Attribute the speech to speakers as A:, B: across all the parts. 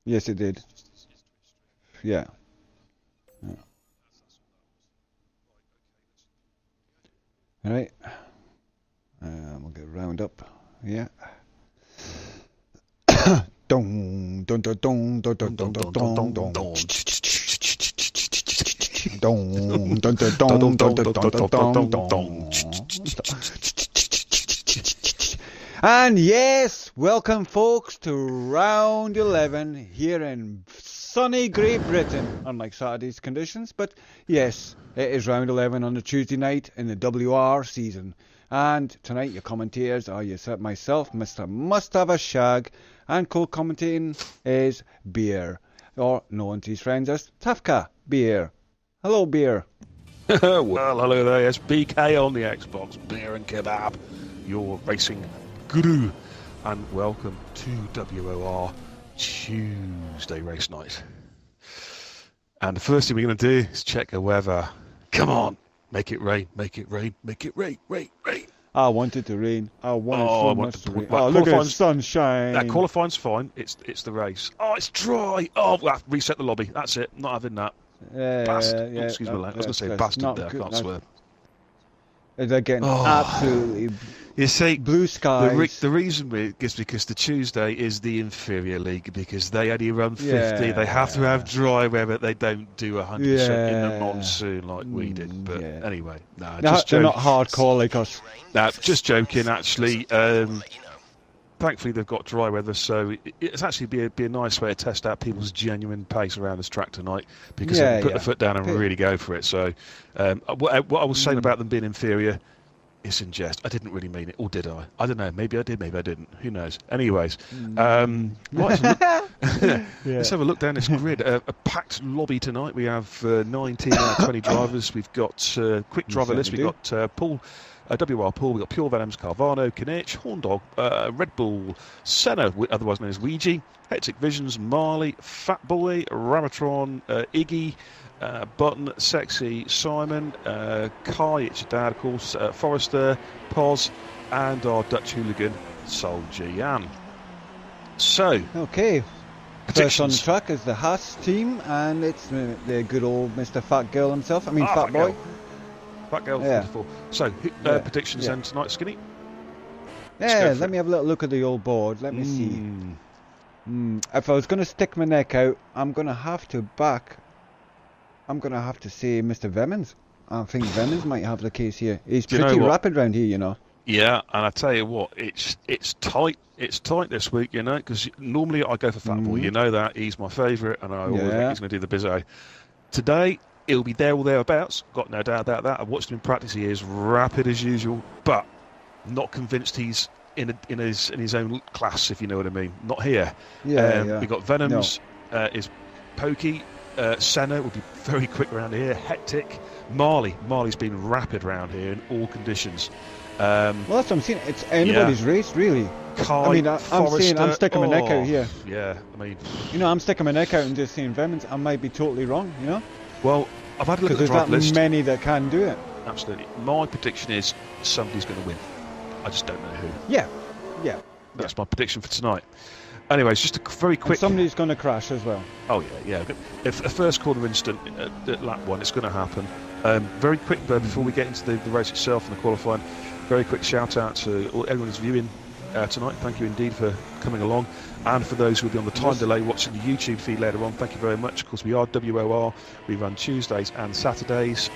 A: Yes, it did. Yeah. Yeah. All right. We'll get round up. Yeah. Dong, dong, dong, dong, dong, dong, dong, dong, dong, dong. Dong, dong, dong, dong, dong, dong, dong, dong. And yes, welcome folks to round 11 here in sunny Great Britain, unlike Saturday's conditions. But yes, it is round 11 on a Tuesday night in the WR season. And tonight your commentators are myself, Mr Mustafashag, and co-commentating is Beer, or known to his friends as Tafka Beer. Hello, Beer.
B: Well, hello there. It's BK on the Xbox, Beer and Kebab, your racing guru, and welcome to WOR Tuesday race night. And the first thing we're going to do is check the weather. Come on, make it rain, make it rain, make it rain, rain, rain.
A: I want it to rain. I want it so much to rain.
B: Well,
A: oh, look at the sunshine.
B: That qualifying's fine. It's the race. Oh, it's dry. Oh, we'll have to reset the lobby. That's it. Not having that. Bastard.
A: Yeah,
B: excuse me. I was going to say bastard there. I can't swear.
A: They're getting absolutely
B: you see,
A: blue skies.
B: The reason is because the Tuesday is the inferior league, because they only run 50.
A: Yeah.
B: They have to have dry weather. They don't do 100% in the monsoon like we did. But anyway,
A: they're not hardcore like us.
B: Nah, just joking, actually. Thankfully, they've got dry weather, so it's actually be a nice way to test out people's genuine pace around this track tonight, because they can put the foot down and really go for it. So, what I was saying about them being inferior is in jest. I didn't really mean it, or did I? I don't know. Maybe I did, maybe I didn't. Who knows? Anyways, let's have a look down this grid. A packed lobby tonight. We have 19 out of 20 drivers. We've got quick driver list. We've got Paul. WR Paul, we've got Pure Venoms, Carvano, Kinich, Horndog, Red Bull, Senna, otherwise known as Ouija, Hectic Visions, Marley, Fat Boy, Ramatron, Iggy, Button, Sexy, Simon, Kai, it's your dad, of course, Forrester, Poz, and our Dutch hooligan, Sol Gian. So,
A: okay. First on the track is the Haas team, and it's the good old Mr. Fat Girl himself. I mean, Fat Boy.
B: Fat Girl 44. So, predictions then tonight, Skinny?
A: Let me have a little look at the old board. Let me see. If I was going to stick my neck out, I'm going to have to say Mr. Vemmons. I think Vemmons might have the case here. He's pretty rapid round here, you know.
B: Yeah, and I tell you what, it's tight. It's tight this week, you know, because normally I go for Fat Boy. You know that. He's my favourite, and I always think he's going to do the bizzo. Today, he'll be there or thereabouts. Got no doubt about that. I've watched him in practice. He is rapid as usual, but not convinced he's in his own class, if you know what I mean. Not here. We got Venoms. Is pokey. Senna will be very quick around here. Hectic. Marley's been rapid around here in all conditions.
A: Well, that's what I'm saying. It's anybody's race, really.
B: Kai,
A: I mean, I'm sticking my neck out here.
B: Yeah, I mean,
A: you know, I'm sticking my neck out and just saying Vemmons. I might be totally wrong, you know.
B: Well, I've had a look at the drive list.
A: Because there's that many that can do it.
B: Absolutely. My prediction is somebody's going to win. I just don't know who.
A: Yeah.
B: That's my prediction for tonight. Anyways, just a very quick...
A: And somebody's going to crash as well.
B: Oh, yeah. If a first corner instant at lap 1, it's going to happen. Very quick, though, before we get into the race itself and the qualifying, very quick shout-out to everyone who's viewing tonight. Thank you indeed for coming along. And for those who will be on the time delay watching the YouTube feed later on, thank you very much. Of course, we are WOR. We run Tuesdays and Saturdays.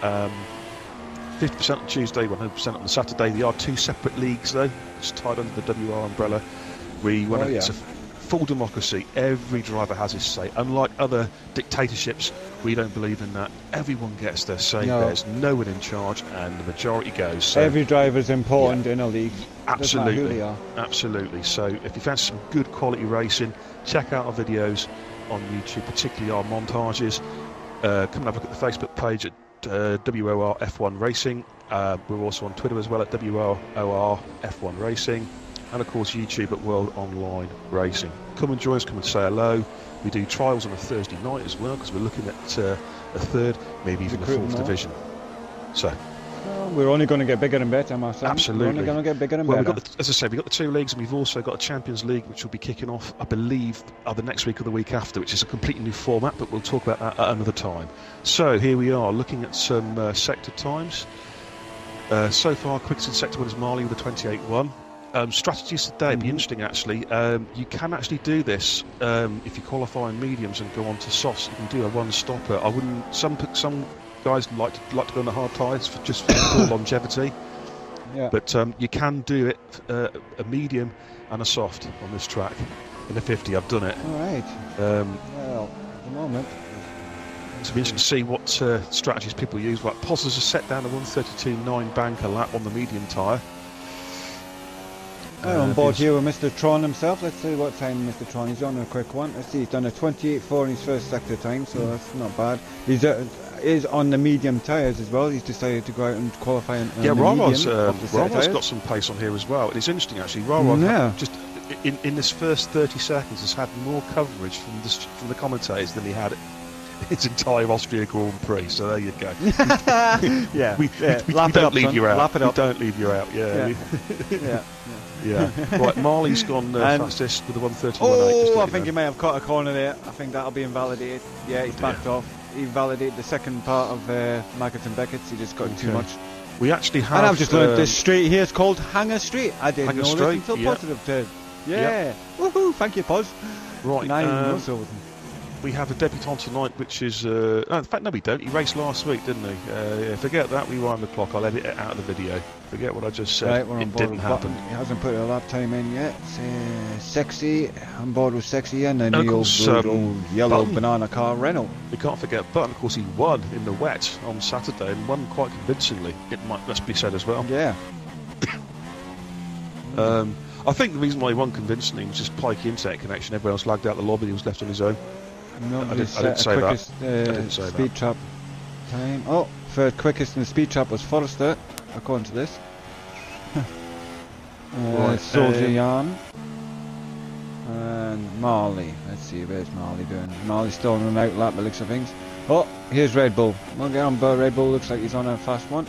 B: 50% on Tuesday, 100% on the Saturday. They are two separate leagues, though. It's tied under the WR umbrella. It's a full democracy. Every driver has his say. Unlike other dictatorships, we don't believe in that. Everyone gets their say. There's no one in charge, and the majority goes. So,
A: every driver's important in a league.
B: Absolutely.
A: Who they are.
B: Absolutely. So if you fancy some good quality racing, check out our videos on YouTube, particularly our montages. Come and have a look at the Facebook page at WOR F1 Racing. We're also on Twitter as well at WOR F1 Racing. And of course YouTube at World Online Racing. Come and join us, come and say hello. We do trials on a Thursday night as well, because we're looking at a third, maybe even a fourth division. So,
A: Well, we're only going to get bigger and better, my son.
B: Absolutely.
A: We're only going to get bigger and
B: well,
A: better.
B: As I say, we've got the 2 leagues, and we've also got a Champions League, which will be kicking off, I believe, either next week or the week after, which is a completely new format, but we'll talk about that at another time. So here we are, looking at some sector times. So far, quickest in sector 1 is Mali with a 28-1. Strategies today would be interesting, actually. You can actually do this if you qualify in mediums and go on to softs. You can do a one-stopper. I wouldn't. Some guys like to go on the hard tyres for for longevity.
A: Yeah.
B: But you can do it a medium and a soft on this track in a 50. I've done it.
A: All right. Well, at the moment.
B: It'll be interesting to see what strategies people use. Like Pozzers has set down a 132.9 bank a lap on the medium tyre.
A: On board here with Mr Tron himself. Let's see what time Mr Tron. He's on a quick one. Let's see, he's done a 28.4 in his first sector time, so that's not bad. He's is on the medium tyres as well. He's decided to go out and qualify on the
B: Rawa's
A: medium.
B: got some pace on here as well. It's interesting actually. Rawa just in this first 30 seconds has had more coverage from the commentators than he had his entire Austria Grand Prix. So there you go. We don't leave you out.
A: Lap it up.
B: We don't leave you out. Yeah. Right, Marley's gone fastest with the 131.8.
A: Oh, I think he may have cut a corner there. I think that'll be invalidated. Yeah, he's backed off. He validated the second part of Maggott and Beckett's. He just got too much.
B: We actually have.
A: And I've just learned this street here is called Hanger Street. I didn't know this until positive turn. Yeah. Woohoo! Thank you, Poz.
B: Right.
A: Now
B: we have a debutant tonight, which is... no, in fact, no, we don't. He raced last week, didn't he? Forget that. We wind the clock. I'll edit it out of the video. Forget what I just said.
A: Right, we're on
B: it
A: board
B: didn't happen.
A: He hasn't put a lap time in yet. Sexy. On board with Sexy and the old yellow banana car Renault.
B: We can't forget Button. Of course, he won in the wet on Saturday and won quite convincingly. Must be said as well.
A: Yeah.
B: I think the reason why he won convincingly was just pikey internet connection. Everyone else lagged out the lobby. He was left on his own.
A: No,
B: I didn't say that.
A: Speed trap time. Oh, third quickest in the speed trap was Forrester, according to this. Soldier Jan and Marley. Let's see, where's Marley doing? Marley's still on an out lap, the looks of things. Oh, here's Red Bull. We'll get on board. Red Bull looks like he's on a fast one.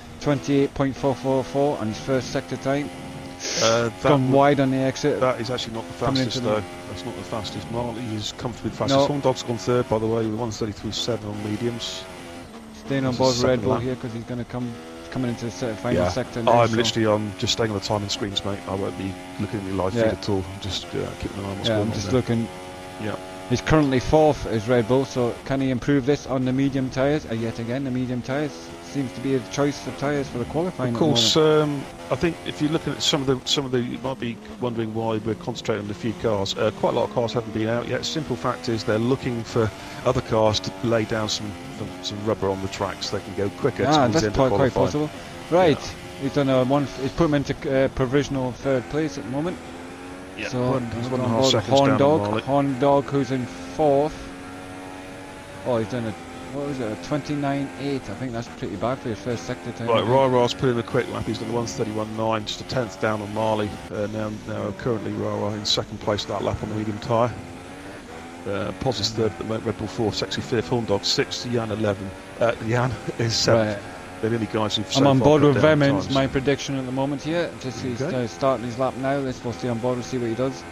A: 28.444 on his first sector time. Gone wide on the exit.
B: That is actually not the fastest though. That's not the fastest. Marley is comfortably the fastest. Horndog's gone third, by the way, with 133.7 on mediums.
A: Staying on board Red Bull here because he's going to coming into the final sector now.
B: I'm just staying on the timing screens, mate. I won't be looking at the live feed at all. I'm just keeping an eye on what's going on.
A: I'm just looking.
B: Yeah.
A: He's currently fourth as Red Bull, so can he improve this on the medium tyres? Yet again, the medium tyres seems to be a choice of tyres for the qualifying.
B: Of course, I think if you're looking at some of the, you might be wondering why we're concentrating on a few cars. Quite a lot of cars haven't been out yet. Simple fact is they're looking for other cars to lay down some rubber on the track so they can go quicker.
A: That's quite possible. Right, he's done he's put him into provisional third place at the moment.
B: Yeah,
A: so
B: he's 1.5 seconds down on
A: Horndog, who's in fourth. Oh, he's done what was it, a 29.8. I think that's pretty bad for your first sector time.
B: Right, Ra's put in a quick lap. He's done 131.9, just a tenth down on Marley. Now currently Ra in second place that lap on the medium tyre. Poz is third at the moment, Red Bull 4th, Sexy 5th, Horndog 6th, Jan 11. Jan is 7th. Right. They're the only guys who've
A: I'm on board with Vemins, my prediction at the moment here. He's starting his lap now. Let's stay on board and see what he does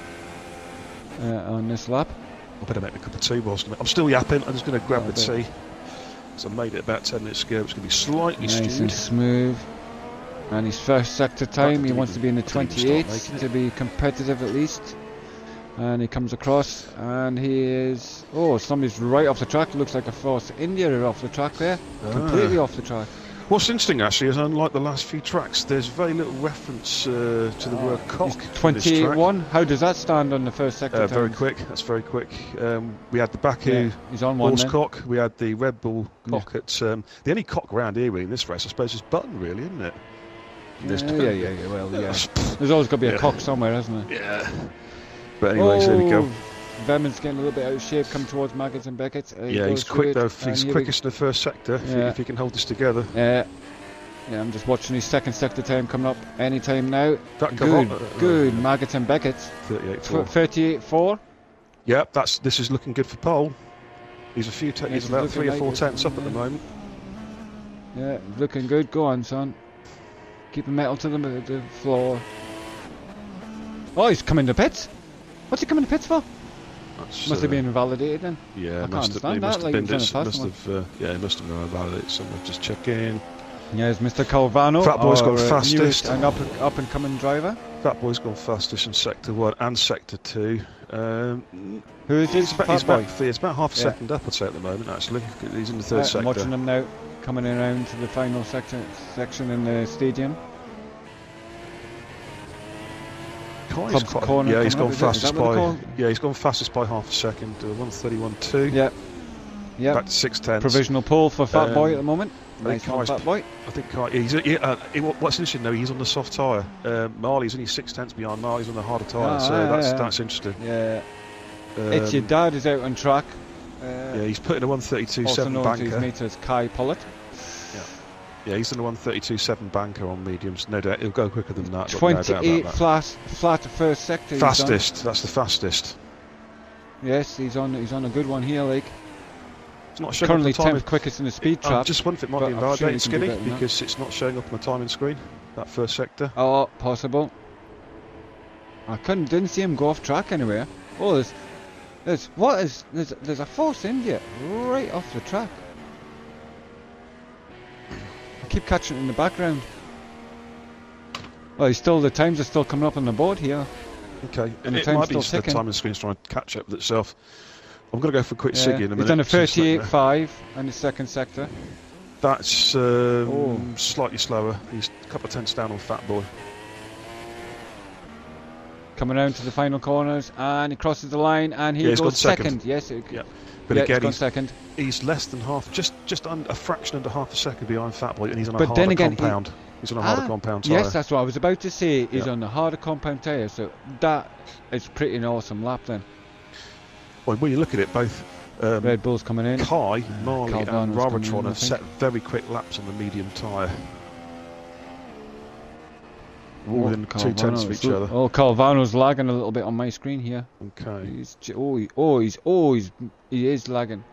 A: on this lap.
B: I better make a cup of tea whilst I'm still yapping. I'm just going to grab the tea. So I made it about 10 minutes ago. It's going to be slightly
A: nice and smooth. And his first sector time, he wants to be in the 28 to be competitive at least. And he comes across, and he is... Oh, somebody's right off the track. Looks like a Force India off the track there. Completely off the track.
B: What's interesting actually is, unlike the last few tracks, there's very little reference to the word cock.
A: 28.1. How does that stand on the first sector?
B: Very quick. That's very quick. We had the Baku horse cock. We had the Red Bull cock at the only cock around here really in this race, I suppose, is Button really, isn't it?
A: Well, there's always got to be a cock somewhere, hasn't there?
B: Yeah. But anyways, there we go.
A: Vemon's getting a little bit out of shape, come towards Maggott and Beckett.
B: He's quick though. He's quickest in the first sector. If he can hold this together.
A: Yeah, I'm just watching his second sector time coming up any time now. Good. Maggott and Beckett. 38.4.
B: Yeah, this is looking good for pole. He's he's about 3 or 4 tenths up at the moment.
A: Yeah, looking good. Go on, son. Keep the metal to the floor. Oh, he's coming to pits. What's he coming to pits for? Must have been invalidated then.
B: Yeah,
A: I
B: must have been. Yeah, he must have been invalidated. Someone just check in.
A: Yeah, it's Mr Calvano.
B: Fat Boy's gone fastest.
A: An up and coming driver.
B: Fat Boy's gone fastest in Sector 1 and Sector 2.
A: Who is this?
B: He's about half a second up, I'd say, at the moment, actually. He's in the third sector.
A: I'm watching him now, coming around to the final section in the stadium.
B: He's gone fastest by. Yeah, he's gone fastest by half a second. 1:31.2.
A: Yeah. Yeah.
B: Back to 6:10.
A: Provisional pole for Fat Boy at the moment. Nice one, Fat Boy.
B: I think what's interesting though, he's on the soft tyre. Marley's only 6/10 behind. Marley's on the harder tyre, that's interesting.
A: Yeah. It's your dad is out on track.
B: Yeah, he's putting a 1:32.7 banker.
A: His mate is Kai Pollitt.
B: Yeah, he's in a 1:32.7 banker on mediums. No doubt he'll go quicker than that.
A: 28 flat first sector.
B: Fastest. That's the fastest.
A: Yes, he's on a good one here, like.
B: It's not showing
A: currently
B: up the
A: 10th quickest in the speed trap.
B: I just wonder if it might be invalidating, Skinny, because it's not showing up on the timing screen. That first sector.
A: Oh, possible. I didn't see him go off track anywhere. Oh, there's a Force India right off the track. I keep catching it in the background. Well, the times are still coming up on the board here.
B: Okay,
A: and
B: it might be just the timing screen's trying to catch up with itself. I'm going to go for a quick Siggy in a minute.
A: He's done a 38.5 in the second sector.
B: That's slightly slower. He's a couple of tenths down on Fat Boy.
A: Coming around to the final corners, and he crosses the line, and he goes second. Yes,
B: but again,
A: he's second.
B: He's less than half, just a fraction under half a second behind Fat Boy, and he's on a harder compound. He's on a harder compound tyre.
A: Yes, that's what I was about to say. He's on the harder compound tyre, so that is pretty an awesome lap then.
B: Well, when you look at it, both
A: Red Bull's coming in.
B: Kai, Marley and Raratron have set very quick laps on the medium tyre. Within 2 tenths of each other.
A: Oh, Calvano's lagging a little bit on my screen here.
B: Okay.
A: He is lagging.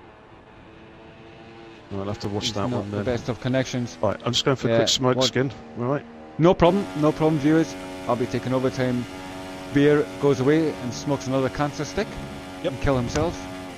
B: I'll have to watch that one then.
A: The best of connections.
B: Right, I'm just going for a quick smoke skin. Right.
A: No problem, viewers. I'll be taking over time. Beer goes away and smokes another cancer stick.
B: Yep.
A: And kill himself.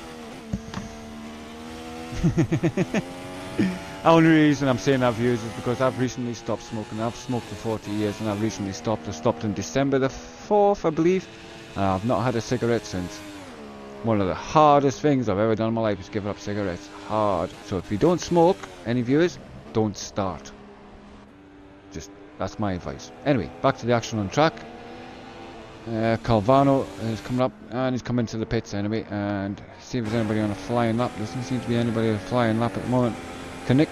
A: The only reason I'm saying that, viewers, is because I've recently stopped smoking. I've smoked for 40 years and I've recently stopped. I stopped in December the 4th, I believe. And I've not had a cigarette since. One of the hardest things I've ever done in my life is give up cigarettes. Hard. So if you don't smoke, any viewers, don't start. That's my advice. Anyway, back to the action on track. Calvano is coming up, and he's coming to the pits anyway, and see if there's anybody on a flying lap. There doesn't seem to be anybody on a flying lap at the moment. Kunik,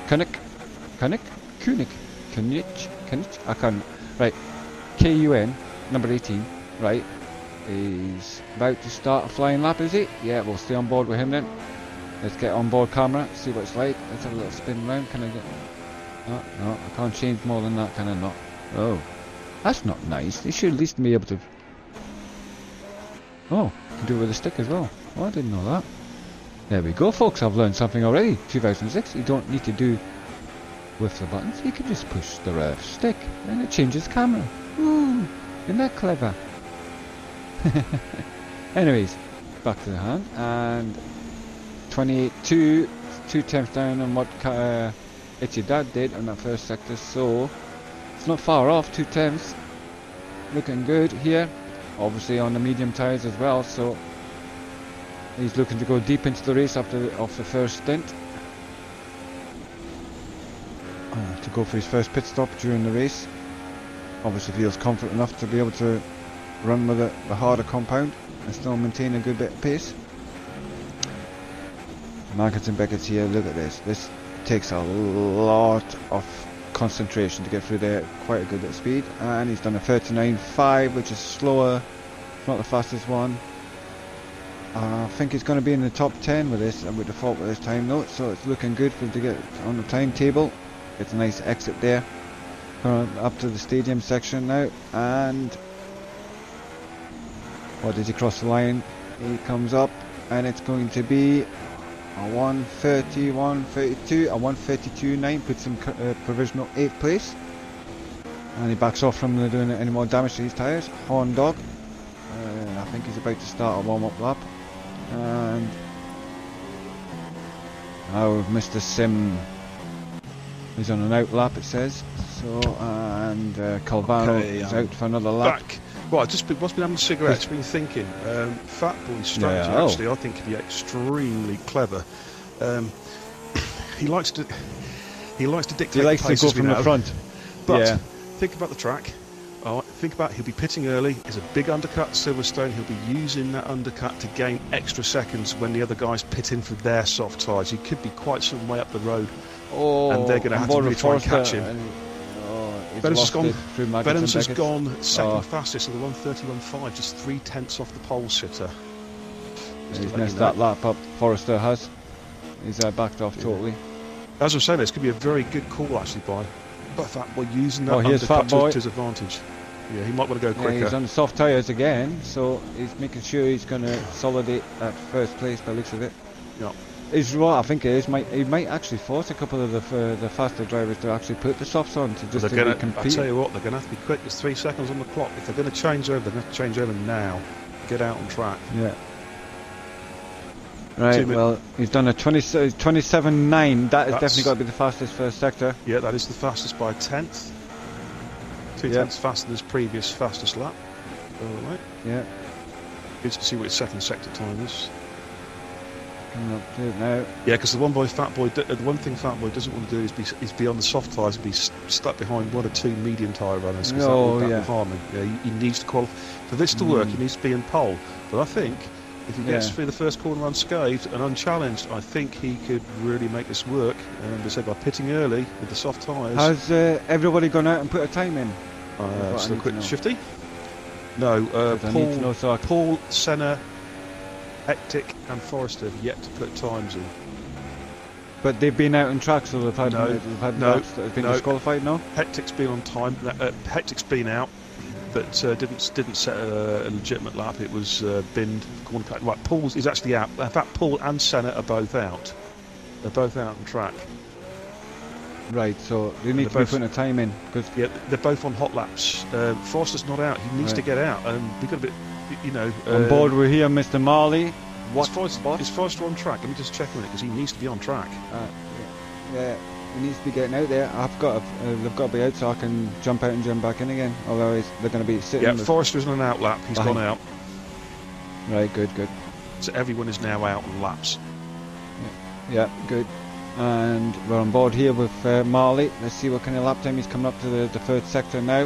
A: I can't. Right, KUN, number 18, right, he's about to start a flying lap, is he? Yeah, we'll stay on board with him then. Let's get on board camera, see what it's like. Let's have a little spin around. Can I get... No, I can't change more than that, can I not? Oh. That's not nice. They should at least be able to... Oh, you can do it with a stick as well. Oh, I didn't know that. There we go, folks. I've learned something already. 2006. You don't need to do with the buttons. You can just push the stick and it changes camera. Ooh, isn't that clever? Anyways, back to the hand. And 28.2, 2 tenths down on what It's Your Dad did on that first sector. So... it's not far off, 2 tenths. Looking good here. Obviously on the medium tyres as well, so he's looking to go deep into the race off the first stint. To go for his first pit stop during the race. Obviously feels confident enough to be able to run with the harder compound and still maintain a good bit of pace. Markets and Beckett's here, look at this. This takes a lot of concentration to get through there, quite a good bit of speed, and he's done a 39.5, which is slower, not the fastest one. I think he's going to be in the top 10 with this, and with the fault with this time though, so it's looking good for him to get on the timetable. It's a nice exit there. Up to the stadium section now, and what did he cross the line? He comes up, and it's going to be a 1:30, 1:32, a 1:32.9 puts him provisional 8th place. And he backs off from doing any more damage to his tyres. Horn Dog, I think he's about to start a warm-up lap. And now Mr Sim is on an out lap, it says. So, and Calvano is out for another lap.
B: Back. Well, what's been having cigarettes, been thinking. Fat Boy's strategy, actually, I think, can be extremely clever. He likes to dictate.
A: He likes to go from the front.
B: But think about the track. Think about he'll be pitting early. There's a big undercut at Silverstone. He'll be using that undercut to gain extra seconds when the other guys pit in for their soft tyres. He could be quite some way up the road, and they're going to have to really try and catch him. Benham's has gone second fastest of the 1:31.5, just 3/10 off the pole sitter.
A: He's messed that lap up. Forrester has. He's backed off totally.
B: As I was saying, this could be a very good call actually by Fat Boy using that undercut to his advantage. Yeah, he might want to go quicker.
A: He's on the soft tyres again, so he's making sure he's going to consolidate that first place by the looks of it.
B: Yeah.
A: Is what I think it is. He might actually force a couple of the faster drivers to actually put the softs on to just compete.
B: I tell you what, they're going to have to be quick. There's 3 seconds on the clock. If they're going to change over, they're going to have to change over now. Get out on track.
A: Yeah. Right. Well, he's done a 27.9. That is definitely got to be the fastest first sector.
B: Yeah, that is the fastest by a 10th. 2/10 faster than his previous fastest lap. All right.
A: Yeah.
B: Good to see what his second sector time is.
A: Coming up to it now.
B: Yeah, because the one thing Fat Boy doesn't want to do is be on the soft tyres and be stuck behind 1 or 2 medium tyre runners. That would harm him. Yeah, he needs to qualify. For this to work, he needs to be in pole. But I think if he gets through the first corner unscathed and unchallenged, I think he could really make this work. And as I said, by pitting early with the soft tyres.
A: Has everybody gone out and put a time in?
B: Still quick shifty? No, Paul, Senna, Hectic and Forrester have yet to put times in.
A: But they've been out on track, so they've had laps that have been disqualified, no?
B: Hectic's been on time. Hectic's been out, but didn't set a legitimate lap. It was binned. Right, Paul's is actually out. In fact, Paul and Senna are both out. They're both out on track.
A: Right, so they need to be putting a time in. Cause
B: they're both on hot laps. Forster's not out. He needs to get out. We've got a bit,
A: on board we're here, Mr Marley.
B: Is Forster on track? Let me just check on it because he needs to be on track.
A: Yeah, he needs to be getting out there. They've got to be out so I can jump out and jump back in again. Otherwise, they're going to be sitting.
B: Yeah, Forster's on an out lap. He's gone out.
A: Right, good.
B: So everyone is now out on laps.
A: Yeah, good. And we're on board here with Marley. Let's see what kind of lap time he's coming up to the third sector now.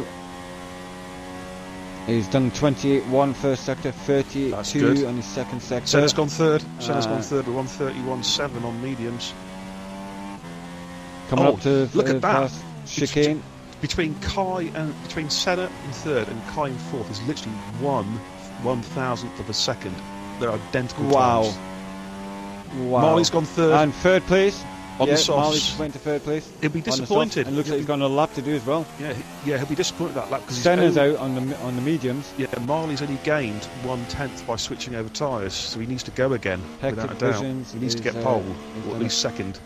A: He's done 28.1 first sector, 32 on his second sector.
B: Senna's gone third. Senna's gone third with 1:31.7 on mediums.
A: Coming up to
B: look at that
A: chicane.
B: Between Senna in third and Kai in fourth is literally 1/1000th of a second. They're identical times.
A: Wow.
B: Marley's gone third.
A: And third place.
B: On the softs.
A: Marley's went to third place.
B: He'll be disappointed.
A: And looks like he's got a lap to do as well.
B: Yeah, he'll be disappointed that lap because
A: Senna's out on the mediums.
B: Yeah, Marley's only gained 1/10 by switching over tyres, so he needs to go again without a doubt. He needs to get pole, or at least second.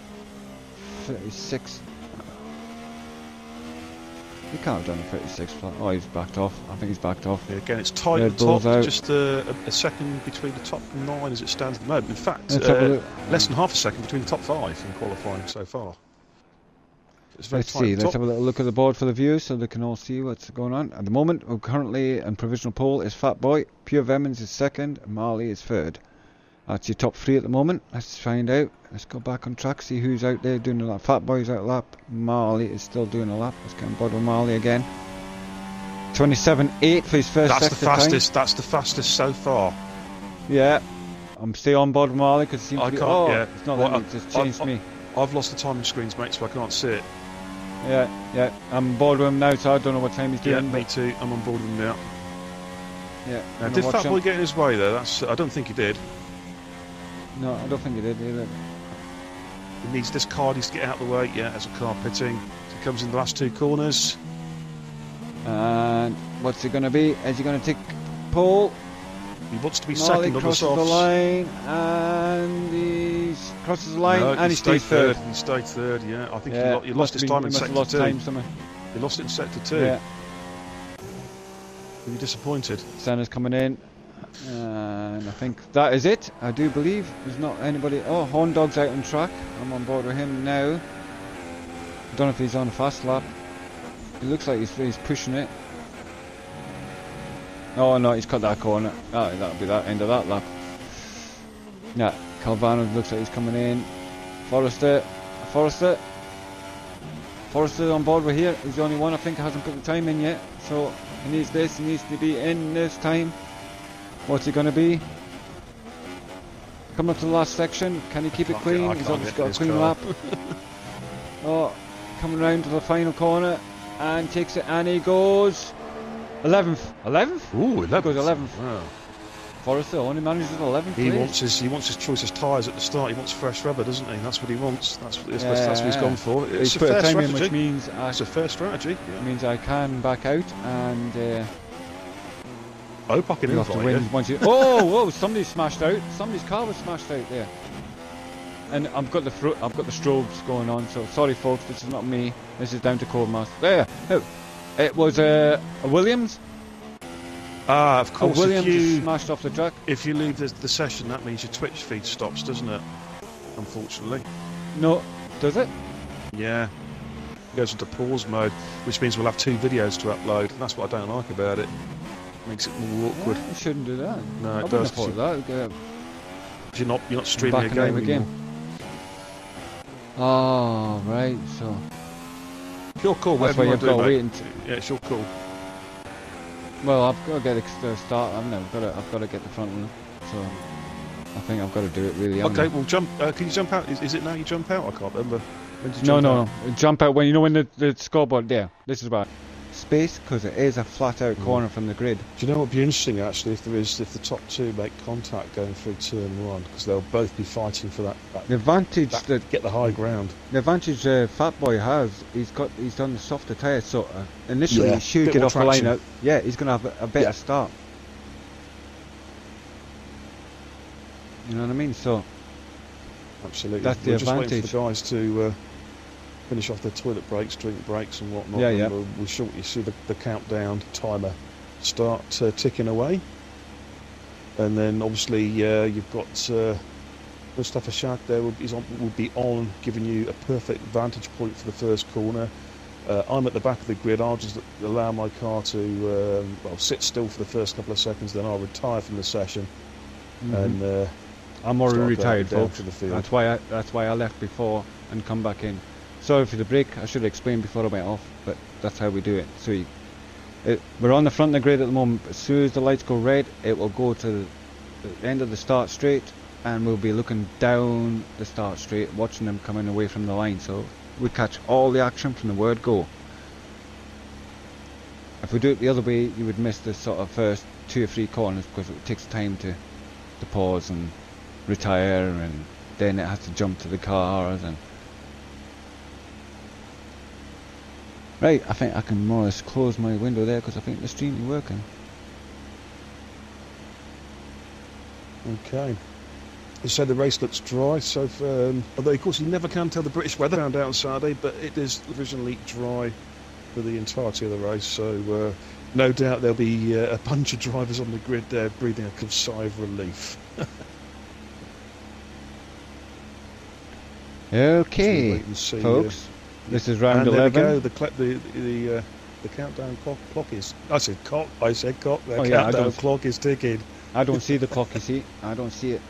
A: 36. He can't have done a 36. Oh, he's backed off. I think he's backed off.
B: Yeah, again, it's tight at the top. Just a second between the top 9 as it stands at the moment. In fact, less than half a second between the top 5 in qualifying so far. Let's see.
A: Let's have a little look at the board for the viewers so they can all see what's going on. At the moment, we're currently in provisional pole is Fat Boy, Pure Vemmans is second, and Marley is third. That's your top 3 at the moment. Let's find out. Let's go back on track, see who's out there doing a lap. Fat Boy's out a lap. Marley is still doing a lap. Let's get on board with Marley again. 27.8 for his first sector time.
B: That's the fastest so far.
A: Yeah. I'm still on board with Marley because it seems to be... it's not
B: well,
A: it just changed me.
B: I've lost the timing screens, mate, so I can't see it.
A: Yeah. I'm on board with him now, so I don't know what time he's doing.
B: Yeah, me too. I'm on board with him now.
A: Yeah.
B: Now, did Fat Boy get in his way there? I don't think he did.
A: No, I don't think he did either.
B: This car needs to get out of the way. Yeah, as a car pitting. So he comes in the last 2 corners.
A: And what's it going to be? Is he going to take pole?
B: He wants to be
A: Molly
B: second on the
A: crosses
B: softs.
A: the line, and he crosses the line, and he stays third.
B: He stayed third, yeah. I think
A: Yeah,
B: he lost his time in sector 2. He lost it in sector 2.
A: Yeah.
B: Were you disappointed?
A: Senna's coming in, and I think that is it. I do believe there's not anybody. Oh, Horn Dog's out on track. I'm on board with him now. I don't know if he's on a fast lap. It looks like he's pushing it. Oh no, he's cut that corner. Oh, that'll be that end of that lap. Yeah, Calvano looks like he's coming in. Forrester on board with here. He's the only one I think hasn't put the time in yet. So he needs this. He needs to be in this time. What's he going to be? Coming up to the last section. Can he keep it clean? He's obviously got a clean lap. Oh, coming round to the final corner and takes it, and he goes 11th. 11th?
B: Ooh, 11th.
A: He goes 11th.
B: Wow.
A: Forrester only manages 11th.
B: He wants his choice of tyres at the start. He wants fresh rubber, doesn't he? That's what he wants. That's what he's gone for. It's a fair strategy.
A: Which means
B: it's a fair strategy.
A: It means I can back out and.
B: I hope I can invite you.
A: Oh, somebody smashed out. Somebody's car was smashed out there. And I've got the strobes going on. So sorry, folks. This is not me. This is down to Codemaster. There. Oh, it was a Williams.
B: Ah, of course.
A: Williams is smashed off the track.
B: If you leave the session, that means your Twitch feed stops, doesn't it? Unfortunately.
A: No, does it?
B: Yeah. It goes into pause mode, which means we'll have 2 videos to upload. And that's what I don't like about it. Makes it more awkward.
A: You shouldn't do that.
B: No, it
A: does.
B: That. You're not streaming a game anymore.
A: Oh, right. So.
B: Your call.
A: That's why you've got to wait.
B: Yeah, it's your call.
A: Well, I've got to get the start. I've got to get the front one. So I think I've got to do it really.
B: Okay, well, jump. Can you jump out? Is it now you jump out? I can't remember.
A: When did you jump out? No. Jump out when when the scoreboard there. This is about space because it is a flat out corner from the grid.
B: Do you know what would be interesting actually if the top 2 make contact going through turn 1 because they'll both be fighting for that.
A: The advantage that
B: get the high ground.
A: The advantage Fat Boy has, he's done the softer tyres, so initially he should get off traction. The line out. Yeah, he's going to have a better start. You know what I mean? So
B: absolutely,
A: that's the advantage.
B: Just waiting for the guys to finish off their toilet breaks, drink breaks, and whatnot.
A: Yeah, yeah.
B: We'll shortly see the countdown timer start ticking away, and then obviously you've got Mustafashag there will be on, giving you a perfect vantage point for the first corner. I'm at the back of the grid. I'll just allow my car to sit still for the first couple of seconds, then I'll retire from the session, and
A: I'm already retired, folks. That's why I left before and come back in. Sorry for the break. I should have explained before I went off, but that's how we do it. So we're on the front of the grid at the moment. As soon as the lights go red, it will go to the end of the start straight, and we'll be looking down the start straight, watching them coming away from the line. So we catch all the action from the word go. If we do it the other way, you would miss the sort of first 2 or 3 corners because it takes time to pause and retire, and then it has to jump to the cars and. Right, I think I can more or less close my window there because I think the stream is working.
B: Okay. They said the race looks dry, so although of course you never can tell the British weather around out on Saturday, but it is provisionally dry for the entirety of the race, so no doubt there'll be a bunch of drivers on the grid there breathing a sigh of relief.
A: Okay, folks. This is round 11.
B: There we go. The countdown clock is. I said cock. The countdown clock is ticking.
A: I don't see the clock. You see, I don't see it.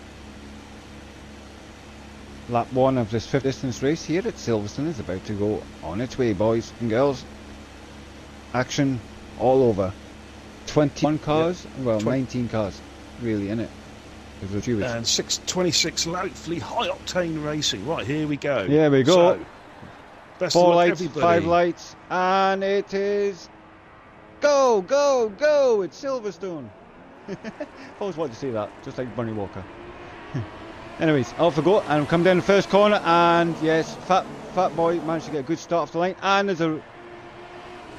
A: Lap 1 of this 5th distance race here at Silverstone is about to go on its way, boys and girls. Action all over. 21 cars, well, 19 cars, really, innit?
B: And 626 loudly high octane racing. Right, here we go.
A: Here we go.
B: So, best
A: 4
B: of luck,
A: lights,
B: everybody.
A: 5 lights, and it is go, go, go! It's Silverstone. Always wanted to see that, just like Bunny Walker. Anyways, off we go, and come down the first corner, and yes, Fat Boy managed to get a good start off the line, and there's a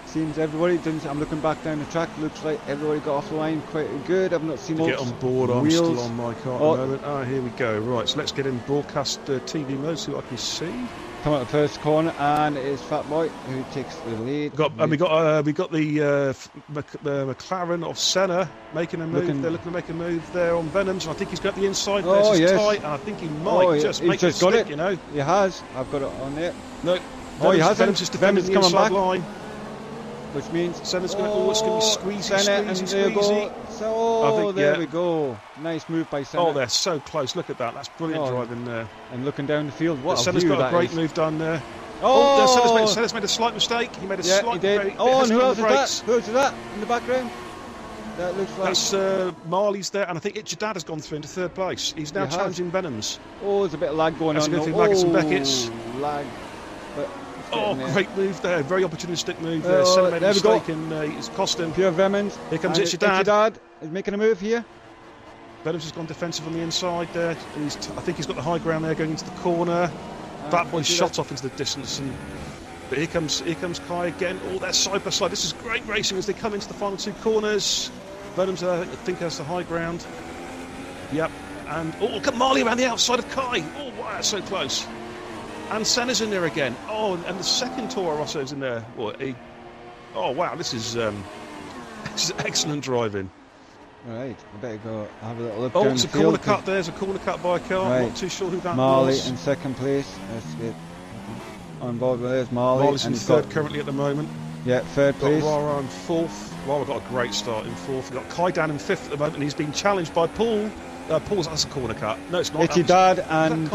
A: Seems everybody didn't. I'm looking back down the track. Looks like everybody got off the line quite good. I've not seen
B: to get on board. I'm
A: wheels.
B: still on my car at the moment. Ah, here we go. Right, so let's get in broadcast TV mode. See what I can see.
A: Come out the first corner, and it is Fat Boy who takes the lead.
B: We got the McLaren of Senna making a move. They're looking to make a move there on Venoms, and I think he's got the inside there.
A: Oh, yes.
B: Tight, and I think he might just make it
A: got
B: stick,
A: it.
B: you know.
A: He has. I've got it on there.
B: No.
A: Oh, he hasn't.
B: Venoms is defending the inside line.
A: Which means
B: Senna's going to it's going to be squeezy.
A: So there we go. Nice move by Senna.
B: Oh, they're so close. Look at that. That's brilliant driving there.
A: And looking down the field. What
B: Senna's got a great move done there. Senna's made a slight mistake. He made a slight mistake.
A: Oh, and who else is that? Who else is that in the background? That looks like...
B: That's Marley's there, and I think Itchadad has gone through into third place. He's now challenging Venoms.
A: Oh, there's a bit of lag going on.
B: That's a good thing, Beckett's.
A: Lag. But
B: great move there. Very opportunistic move there. Senna made a mistake and it's cost him.
A: Pure Venoms.
B: Here comes Itchadad.
A: Itchadad is making a move here.
B: Venoms has gone defensive on the inside there. I think he's got the high ground there going into the corner. Fat Boy shot off into the distance, but here comes Kai again. Oh, they're side by side. This is great racing as they come into the final two corners. Venoms, I think, has the high ground. Yep. And look at Marley around the outside of Kai. Oh, wow, that's so close. And Senna's in there again. Oh, and the second Toro Rosso's in there. Oh, wow, this is excellent driving.
A: Right, I better go have a little look.
B: It's a corner cut. There's a corner cut by a car. Right. Not too sure who that
A: Marley
B: was.
A: in second place. Let's get on board with this. Marley's
B: in third currently at the moment.
A: Yeah, third place.
B: Rara in fourth. Rara got a great start in fourth. We've got Kai down in fifth at the moment. He's been challenged by Paul. That's a corner cut. No, it's not.
A: Itchadad and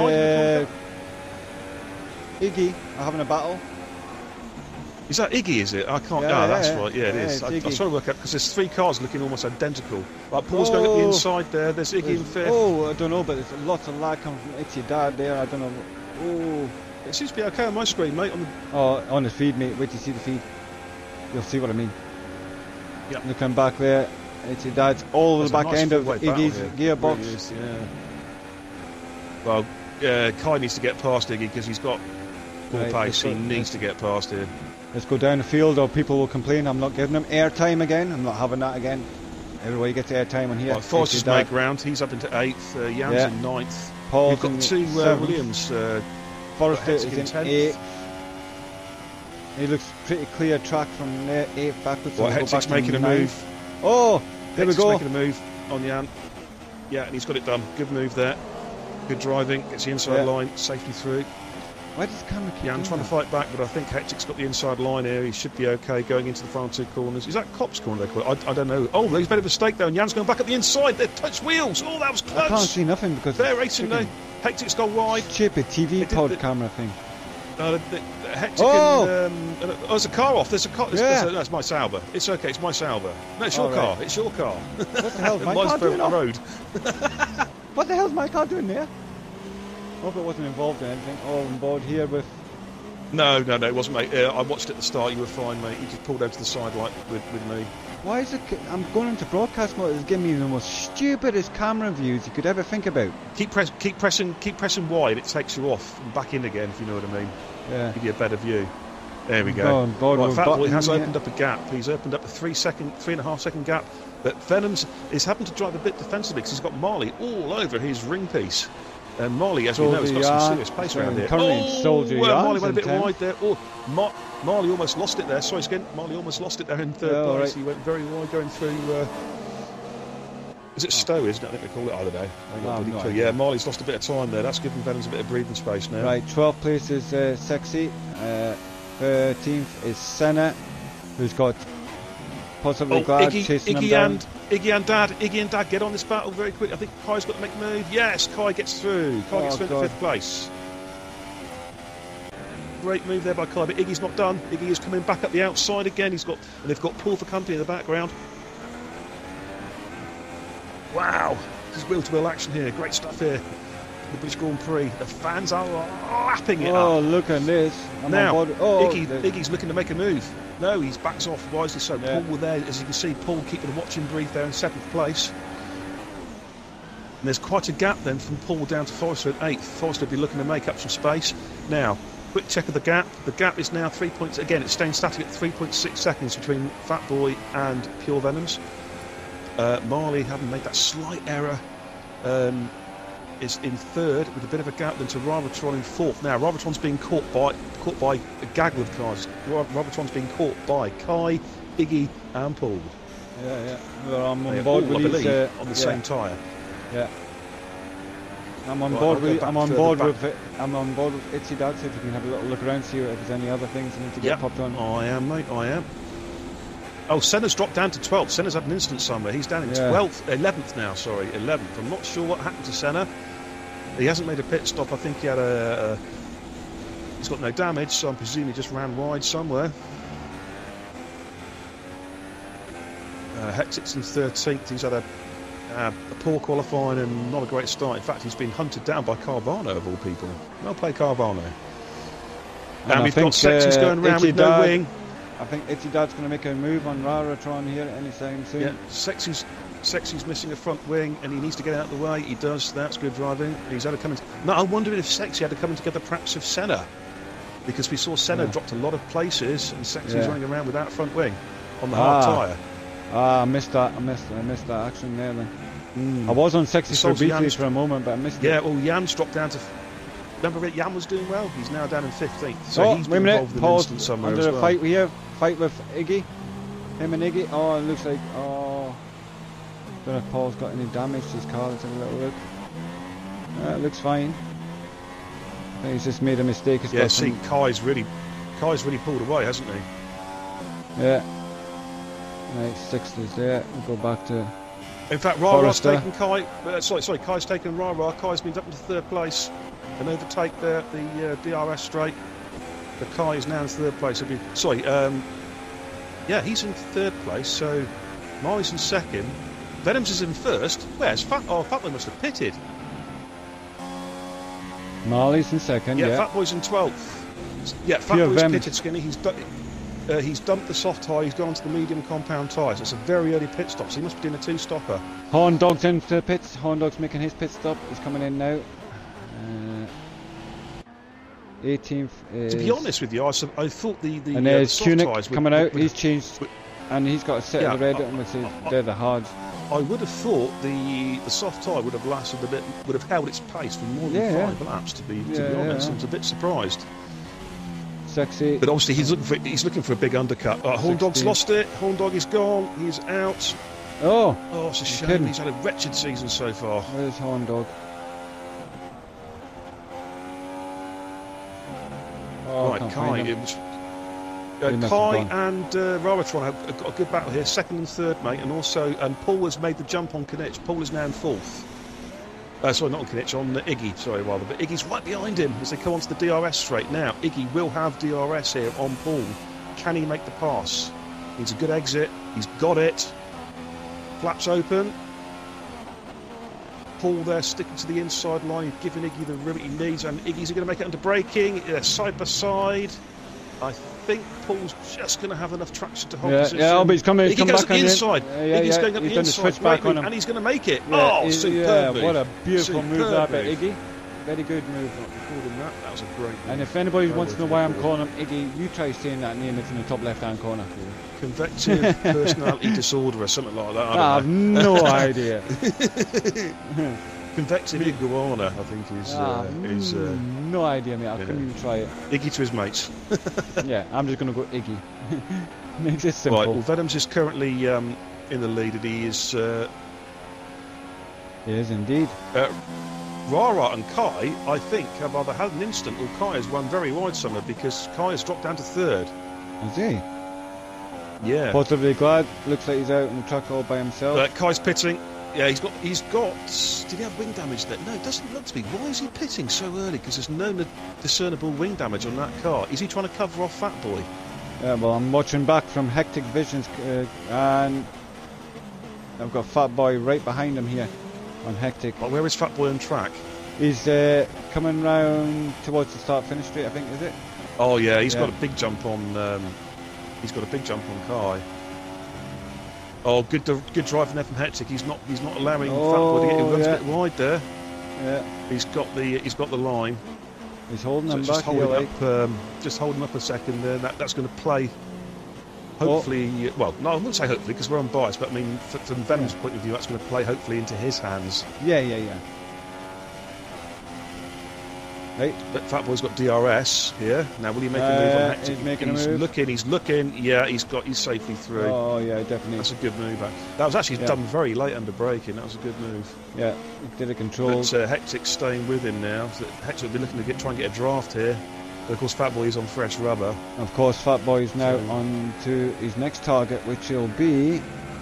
A: Iggy are having a battle.
B: Is that Iggy, is it? I can't... that's right. Yeah, it is. I was trying to work out, because there's three cars looking almost identical. Like, Paul's going up the inside there. There's Iggy in fifth.
A: Oh, I don't know, but there's lots of lag coming from Itchadad there. I don't know. Oh.
B: It seems to be okay on my screen, mate.
A: On the feed, mate. Wait till you see the feed. You'll see what I mean.
B: Yeah.
A: Looking back there. Itchadad's all over the back end of Iggy's gearbox.
B: Really is, Well, Kai needs to get past Iggy, because he's got more pace. He needs to get past here.
A: Let's go down the field, or people will complain I'm not giving them airtime again. I'm not having that again. Everybody gets airtime on here.
B: Forrest's made ground. He's up into 8th. Jan's in 9th. We've got two Williams.
A: Forrester is in 8th. He looks pretty clear track from there, 8th backwards.
B: Hectic's making a move.
A: Oh, there we go.
B: Making a move on Jan. Yeah, and he's got it done. Good move there. Good driving. Gets the inside line. Safely through.
A: Why does the camera keep
B: I'm trying to fight back, but I think Hectic's got the inside line here. He should be okay going into the final two corners. Is that Cop's corner they call it? I don't know. Oh, he's made a mistake there, and Jan's going back at the inside. They've touched wheels. Oh, that was close.
A: I can't see nothing because...
B: Fair racing though. Hectic's gone wide.
A: Stupid TV pod camera thing.
B: Hectic there's a car off. There's a car. That's my Sauber. It's okay. It's my Sauber. No, it's your car. It's your car.
A: What the hell's my car doing on the road? What the hell's my car doing there? I hope it wasn't involved in anything. Oh, on board here with...
B: No, it wasn't, mate. I watched it at the start. You were fine, mate. You just pulled over to the side like with me.
A: Why is it... I'm going into broadcast mode. It's giving me the most stupidest camera views you could ever think about.
B: Keep pressing wide. It takes you off and back in again, if you know what I mean.
A: Yeah.
B: Give you a better view. There we go. Right, Fat Boy has opened up a gap. He's opened up a 3.5 second gap. But Venoms is having to drive a bit defensively because he's got Marley all over his ring piece. And Marley, as we know, has got some serious pace around here. Marley went a bit wide there. Marley almost lost it there. Sorry, again, Marley almost lost it there in third place. Right. He went very wide going through... is it Stowe, isn't it? I think they call it. I don't know. Marley's lost a bit of time there. That's given Venoms a bit of breathing space now.
A: Right, 12th place is Sexy. 13th is Senna, who's got possibly Glad chasing him down.
B: Iggy and Dad get on this battle very quick. I think Kai's got to make a move. Yes, Kai gets through. Kai gets through to 5th place. Great move there by Kai, but Iggy's not done. Iggy is coming back up the outside again. And they've got Paul for company in the background. Wow, this is wheel-to-wheel action here. Great stuff here. The British Grand Prix. The fans are lapping it up.
A: Oh, look at this.
B: Iggy's looking to make a move. No, he's backs off wisely so.
A: Yeah.
B: Paul there, as you can see, Paul keeping a watching brief there in 7th place. And there's quite a gap then from Paul down to Forrester at 8th. Forrester will be looking to make up some space. Now, quick check of the gap. The gap is now 3 points. Again, it's staying static at 3.6 seconds between Fat Boy and Pure Venoms. Marley, having made that slight error, is in third with a bit of a gap then to Ravatron in fourth. Now Ravatron's being caught by a gaggle of cars. Ravatron's being caught by Kai, Iggy and Paul.
A: Yeah. Well, I'm on board with these,
B: on the same tyre.
A: Yeah. I'm on board with Itsy Dad, so if you can have a little look around, see if there's any other things that need to get popped on.
B: I am, mate, I am. Oh, Senna's dropped down to 12th. Senna's had an incident somewhere. He's down in 11th now, sorry, 11th. I'm not sure what happened to Senna. He hasn't made a pit stop. I think he had he's got no damage, so I'm presuming he just ran wide somewhere. Hectic's in 13th. He's had a poor qualifying and not a great start. In fact, he's been hunted down by Carvano, of all people. Well played, Carvano. And we've got Sexy's going around with no wing.
A: I think Itchy Dad's going to make a move on Raratron here anytime soon.
B: Yeah, Sexy's missing a front wing and he needs to get out of the way. He does. That's good driving. He's had a coming. No, I'm wondering if Sexy had to come together perhaps with Senna, because we saw Senna dropped a lot of places and Sexy's running around without front wing on the hard tyre.
A: I missed that. I missed that action there then. I was on Sexy for briefly for a moment, but I missed it.
B: Yeah, well, Yam's dropped down to. Remember, Yam was doing well. He's now down in 15th. So he's
A: wait a minute. Paul's
B: somewhere
A: under
B: as
A: a
B: well.
A: fight here. Fight with Iggy. Him and Iggy. Oh, it looks like. Oh, don't know if Paul's got any damage to his car. Let's have a little look. It looks fine. I think he's just made a mistake.
B: Yeah, see, Kai's really pulled away, hasn't he?
A: Yeah. Right, sixth is there. We'll go back to.
B: In fact, Rara's taken Kai. Sorry, Kai's taken Rara. Kai's been up into third place and overtake the DRS straight. The Kai is now in third place. Yeah, he's in third place. So Marley's in second. Venoms is in first. Where's Fatboy must have pitted.
A: Marley's in second. Yeah,
B: Fatboy's in 12th. Yeah, Fatboy's pitted, Skinny. He's dumped the soft tyre, he's gone to the medium compound tyres. It's a very early pit stop, so he must be doing a two-stopper.
A: Horn Dog's into the pits. Horn Dog's making his pit stop. He's coming in now. 18th is...
B: To be honest with you, I thought the
A: and there's
B: soft tyres
A: coming out. He's changed, and he's got a set of the red on, which is they're the hards.
B: I would have thought the soft tyre would have lasted a bit, would have held its pace for more than 5 laps. To be honest, I was a bit surprised.
A: Sexy.
B: But obviously he's looking for a big undercut. Horn Dog's lost it. Horn Dog is gone. He's out.
A: Oh,
B: it's a shame. He's had a wretched season so far.
A: Where's Horn Dog?
B: Right, Kai. Kai and Raratron have got a good battle here. Second and third, mate. And Paul has made the jump on Knitch. Paul is now in fourth. Sorry, not on Knitch, on Iggy, rather. But Iggy's right behind him as they come onto the DRS straight. Now, Iggy will have DRS here on Paul. Can he make the pass? Needs a good exit. He's got it. Flaps open. Paul there sticking to the inside line, giving Iggy the room he needs. And Iggy's going to make it under braking. Side by side. I think Paul's just going to have enough traction to hold position.
A: Yeah, but he's coming back
B: on the inside. Iggy's going up the inside,
A: back on him.
B: and he's going to make it.
A: Superbly. Yeah, what a beautiful move that by Iggy. Very good move.
B: That was a great move.
A: And if anybody wants to know why I'm calling him Iggy, you try saying that name. It's in the top left-hand corner.
B: Convective personality disorder or something like that.
A: I have no idea.
B: Convective iguana, I think is
A: no idea, mate. I couldn't even try it.
B: Iggy to his mates.
A: Yeah, I'm just going to go Iggy. Makes it simple.
B: Right, well, Venoms is currently in the lead, and he is.
A: He is indeed.
B: Rara and Kai, I think, have either had an instant or Kai has run very wide somewhere, because Kai has dropped down to third.
A: Is he?
B: Yeah.
A: Positively glad. Looks like he's out on the track all by himself.
B: Kai's pitting. Yeah, he's got. Did he have wing damage there? No, it doesn't look to be. Why is he pitting so early? Because there's no discernible wing damage on that car. Is he trying to cover off Fat Boy?
A: Yeah, well, I'm watching back from Hectic Visions, and I've got Fat Boy right behind him here on Hectic.
B: Oh, where is Fat Boy on track?
A: He's coming round towards the start-finish straight, I think, is it?
B: Oh yeah, he's got a big jump on. He's got a big jump on Kai. Oh, good driving there from Hectic. He's not allowing Fat Boy to get. He runs a bit wide there.
A: Yeah.
B: He's got the line.
A: He's holding
B: so
A: him
B: just
A: back.
B: Just holding up a second there. That's going to play. Hopefully, well, no, I wouldn't say hopefully because we're unbiased, but I mean, from Venom's point of view, that's going to play hopefully into his hands.
A: Yeah. Right.
B: But Fat Boy's got DRS here. Now, will he make a move on Hectic?
A: He's making a move.
B: He's looking. Yeah, he's safely through.
A: Oh, yeah, definitely.
B: That's a good move. That was actually done very late under braking. That was a good move.
A: Yeah, he did a control.
B: But Hectic's staying with him now. So Hectic will be looking to try and get a draft here. But of course, Fat Boy is on fresh rubber.
A: Of course, Fat Boy is now on to his next target, which will be,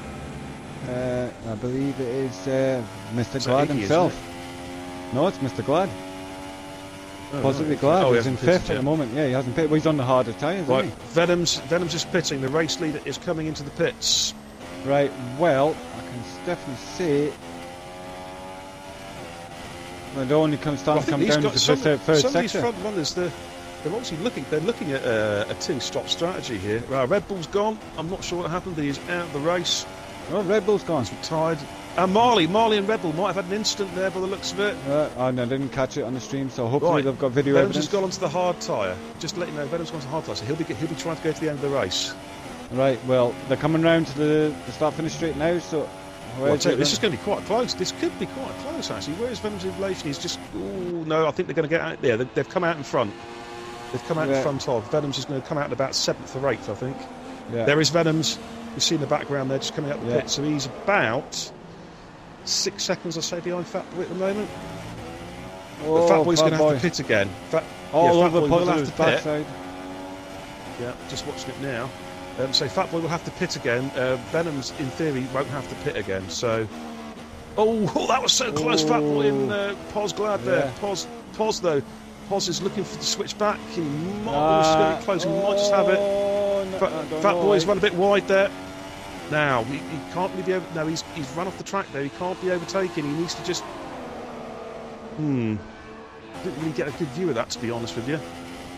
A: I believe it is Mr Glad himself. No, it's Mr Glad. Possibly Glad. He's in 5th at the moment. Yeah, he hasn't pitted. Well, he's on the harder tyres, isn't he?
B: Venom's is pitting. The race leader is coming into the pits.
A: Right, well, I can definitely see it only comes down to come down to the third sector.
B: Some of these front runners, they're obviously looking at a two-stop strategy here. Red Bull's gone. I'm not sure what happened, but he's out of the race.
A: Oh, Red Bull's gone.
B: He's retired. And Marley and Red Bull might have had an incident there by the looks of it.
A: I didn't catch it on the stream, so hopefully they've got video evidence.
B: Venom's just gone onto the hard tyre. Just to let you know, Venom's gone onto the hard tyre, so he'll be trying to go to the end of the race.
A: Right, well, they're coming round to the start-finish straight now, so...
B: this is going to be quite close. This could be quite close, actually. Where's Venom's in relation? He's just... Oh, no, I think they're going to get out there. They've come out in front. They've come out in front of. Venom's is going to come out in about 7th or 8th, I think. Yeah. There is Venom's. You see in the background there, just coming out the pit. So he's about 6 seconds or so behind Fat Boy at the moment. But Fat Boy's going to have to pit again. Fat Boy will have to pit. Yeah, just watching it now. So Fat Boy will have to pit again. Venom's, in theory, won't have to pit again. So, that was so close. Fat Boy and Poz Glad there. Poz though. Poz is looking for the switch back. He might be close. He might just have it. Fat Boy's run a bit wide there. Now he can't really be over. No, he's run off the track there. He can't be overtaken. He needs to just. Didn't really get a good view of that, to be honest with you.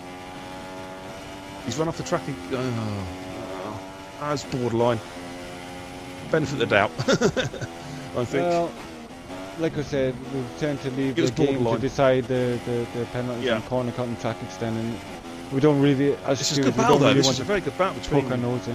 B: He's run off the track. That's borderline. Benefit of the doubt, I think.
A: Well, like I said, we tend to leave the game to decide the penalties and corner cut and track extending. We don't really.
B: This is a good battle, though. This is a very good battle between.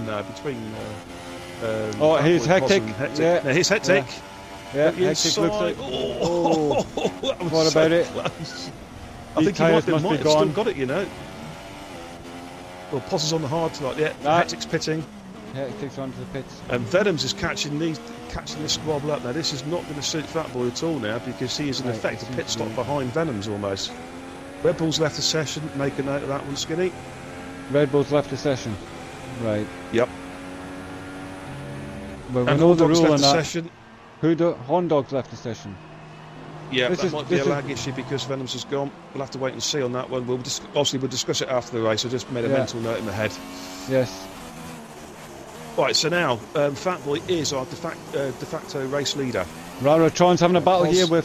A: Here's Hectic.
B: Yeah, here's Hectic.
A: Yeah, Hectic looks like. What about it?
B: I think he might have still got it, you know. Well, Poz is on the hard tonight. Yeah, Hectic's pitting.
A: Hectic's onto the pits.
B: And Venom's is catching this squabble up now. This is not going to suit Fat Boy at all now because he is in effect a pit stop behind Venom's almost. Red Bull's left the session. Make a note of that one, Skinny.
A: Red Bull's left the session. Right.
B: Yep.
A: Well, we know the rule on that. Horn Dog's left the session.
B: Yeah, that might be a lag issue because Venom's is gone. We'll have to wait and see on that one. We'll discuss it after the race. I just made a mental note in my head.
A: Yes.
B: Right, so now Fat Boy is our de facto race leader.
A: Tron's having a battle here with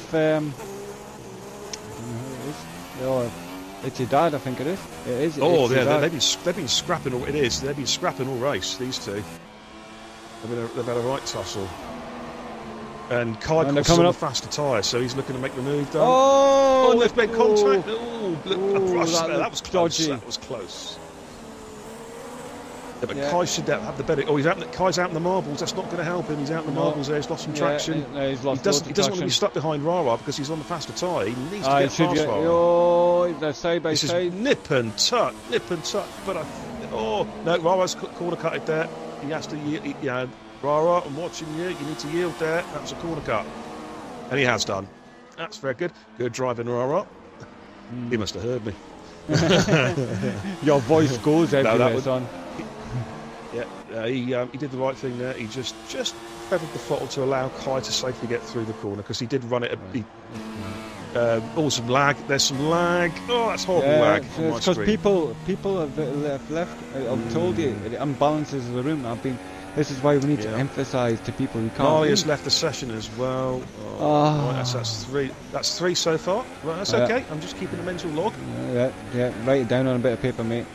A: it's your dad, I think it is. It is.
B: Oh, yeah, they've been scrapping all. It is. They've been scrapping all race. These two. They've had a right tussle. And Kai comes on the faster tyre, so he's looking to make the move down. Oh, they've made contact. That was close. Dodgy. That was close. Yeah, but Kai should have the better. Kai's out in the marbles. That's not going to help him. He's out in the marbles there. He's lost some traction.
A: He doesn't
B: want to be stuck behind Rara because he's on the faster tyre. He needs to get past Rara.
A: They're side by side.
B: This is nip and tuck. But no, Rara's corner cutted there. He has to yield. Rara, I'm watching you. You need to yield there. That was a corner cut, and he has done. That's very good. Good driving, Rara. He must have heard me.
A: Your voice goes everywhere, son.
B: Yeah, he did the right thing there. He just feathered the throttle to allow Kai to safely get through the corner because he did run it. Some lag. There's some lag. Oh, that's horrible lag.
A: It's because people have left. I've told you, it unbalances the room. This is why we need to emphasise to people who can't.
B: Marley has left the session as well. Right, that's three. That's 3 so far. Right, that's okay. I'm just keeping a mental log.
A: Yeah. Write it down on a bit of paper, mate.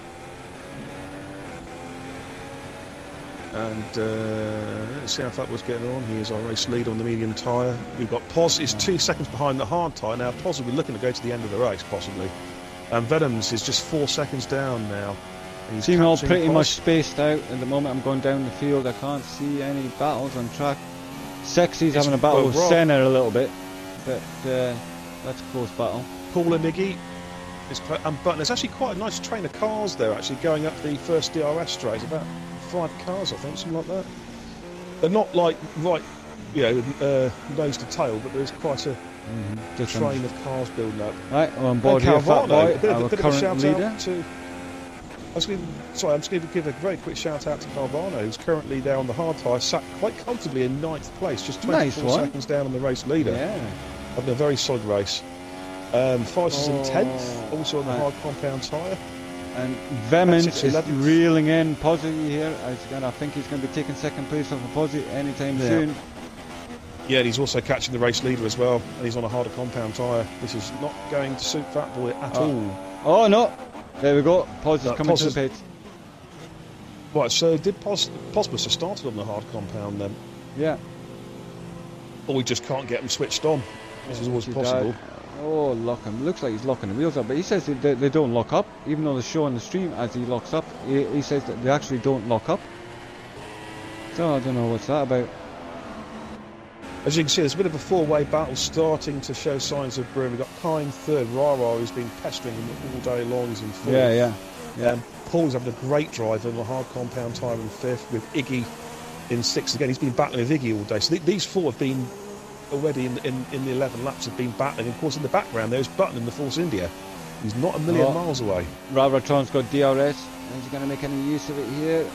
B: And let's see how Fat was getting on. He is our race leader on the medium tyre. We've got Poz is 2 seconds behind the hard tyre. Now Poz will be looking to go to the end of the race, possibly. And Venoms is just 4 seconds down now.
A: Seem all pretty much spaced out at the moment. I'm going down the field. I can't see any battles on track. Sexy's having a battle with Senna a little bit, but that's a close battle.
B: Paul and Iggy and Button. There's actually quite a nice train of cars there, actually, going up the first DRS straight. About 5 cars, I think, something like that. They're not like right, nose to tail, but there's quite a train of cars building up.
A: Right, I'm on board here, Fat Boy, our current leader.
B: I'm just going to give a very quick shout out to Carvano, who's currently there on the hard tyre, sat quite comfortably in 9th place, just 24 seconds down on the race leader.
A: Yeah.
B: Having a very solid race. Forrest is in 10th, also on the hard compound tyre.
A: And Vemmans is reeling in Pozzi here. I think he's going to be taking second place off of Pozzi anytime soon.
B: Yeah, and he's also catching the race leader as well, and he's on a harder compound tyre. This is not going to suit Fat Boy at all.
A: Oh no! There we go. Pozzi's coming to the pits.
B: Right, so did Pos must have started on the hard compound then?
A: Yeah.
B: Or we just can't get them switched on. This is always possible.
A: Oh, lock him. Looks like he's locking the wheels up, but he says they don't lock up, even though they're showing the stream as he locks up. He says that they actually don't lock up. So I don't know what's that about.
B: As you can see, there's a bit of a four-way battle starting to show signs of brewing. We've got Kai in third, Rara, who's been pestering him all day long, is in fourth.
A: Yeah.
B: Paul's having a great drive on the hard compound tyre in fifth, with Iggy in sixth again. He's been battling with Iggy all day. So these four have been already in the 11 laps, have been battling. Of course, in the background, there's Button in the Force India. He's not a million miles away.
A: Raratron's got DRS. Is he going to make any use of it here?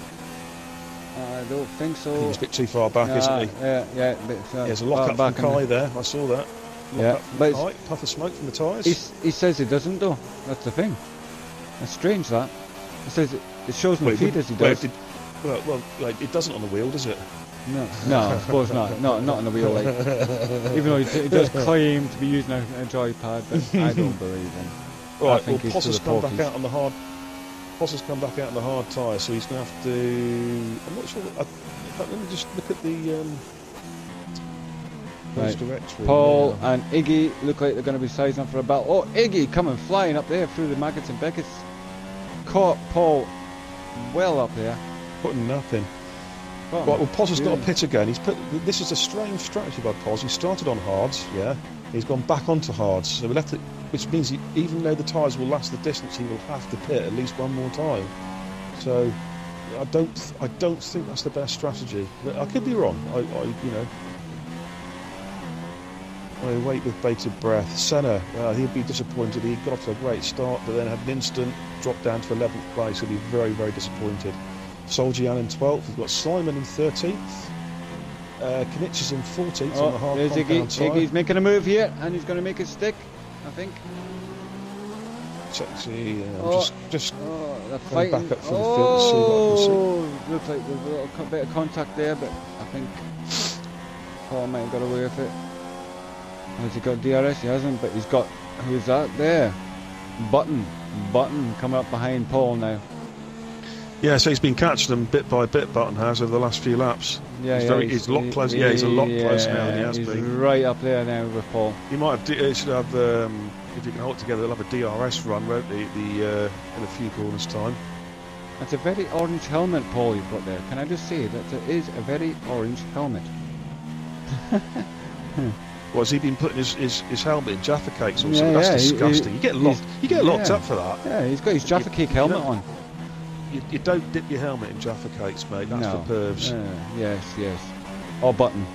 A: I don't think so.
B: He's a bit too far back, isn't he?
A: Yeah.
B: There's a lock up from Kai there. I saw that.
A: Lock up from
B: Kai. Puff of smoke from the tyres.
A: He says it doesn't, though. That's the thing. That's strange, that. He says it shows in the feed as he does.
B: Well, it doesn't on the wheel, does it?
A: No, I suppose not. Not on the wheel, like. Even though he does claim to be using a joypad, but I don't believe him.
B: Right, well, Poss has come back out on the hard. Poss has come back out on the hard tyre, so he's going to have to. I'm not sure. Let me just look at the.
A: Right. Paul and Iggy look like they're going to be sizing up for a battle. Oh, Iggy coming flying up there through the Maggots and Beckett's. Caught Paul well up there.
B: Putting nothing. Right, well, Poz has got a pit again. This is a strange strategy by Poz. He started on hards, He's gone back onto hards, so we left it, which means even though the tyres will last the distance, he will have to pit at least one more time. So I don't think that's the best strategy. But I could be wrong. I wait with bated breath. Senna, he'd be disappointed. He got off to a great start, but then had an instant drop down to 11th place. He'll be very, very disappointed. Soljian in 12th. We've got Simon in 13th. Knitz's in 14th on the hard compound tyre.
A: Iggy's making a move here, and he's going to make it stick, I think.
B: Sexy. Just
A: they're
B: going back up from the field to see what I can see.
A: Looks like there's a little bit of contact there, but I think Paul might have got away with it. Has he got DRS? He hasn't, but he's got. Who's that there? Button coming up behind Paul now.
B: Yeah, so he's been catching them bit by bit. Button has over the last few laps. He's a lot closer. He's a lot closer now than he has been.
A: He's right up there now with Paul.
B: He should have. If you can hold it together, they'll have a DRS run, won't they? In a few corners' time.
A: That's a very orange helmet, Paul, you've got there. Can I just say that it is a very orange helmet?
B: Well, has he been putting his helmet in Jaffa cakes or something? That's disgusting. You get locked up for that.
A: Yeah, he's got his Jaffa cake helmet on.
B: You don't dip your helmet in Jaffa cakes, mate. That's for pervs.
A: Yes. Or Button.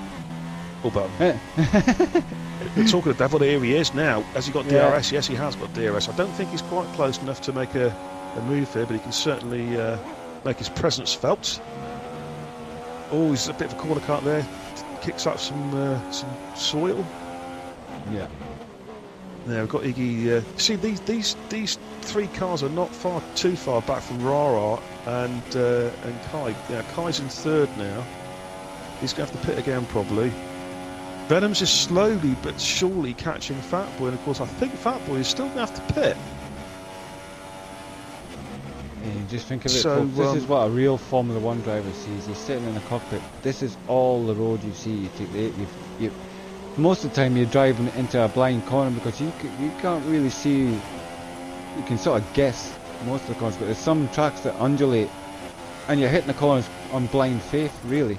B: Talking of devil, here he is now. Has he got DRS? Yes, he has got DRS. I don't think he's quite close enough to make a move here, but he can certainly make his presence felt. Oh, he's a bit of a corner cut there. Kicks up some soil.
A: Yeah.
B: Now we've got Iggy. See, these three cars are not too far back from Rara and Kai. Kai's in third now. He's going to have to pit again probably. Venoms is slowly but surely catching Fat Boy, and of course I think Fat Boy is still going to have to pit.
A: Just think of it, folks. This is what a real Formula 1 driver sees. He's sitting in a cockpit. This is all the road you see. Most of the time you're driving into a blind corner because you can't really see you can sort of guess most of the corners, but there's some tracks that undulate, and you're hitting the corners on blind faith, really.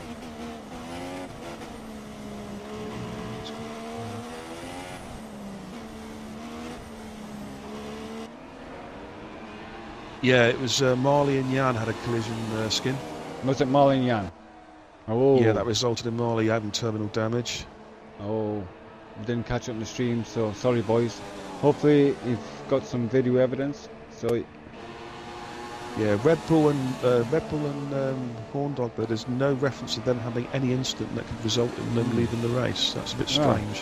B: Yeah, it was Marley and Jan had a collision, Skin.
A: Was it Marley and Jan? Oh.
B: Yeah, that resulted in Marley having terminal damage.
A: Oh, didn't catch it on the stream, so sorry boys. Hopefully you've got some video evidence. So
B: yeah, Red Bull and Horn Dog, but there's no reference to them having any incident that could result in them leaving the race. That's a bit strange.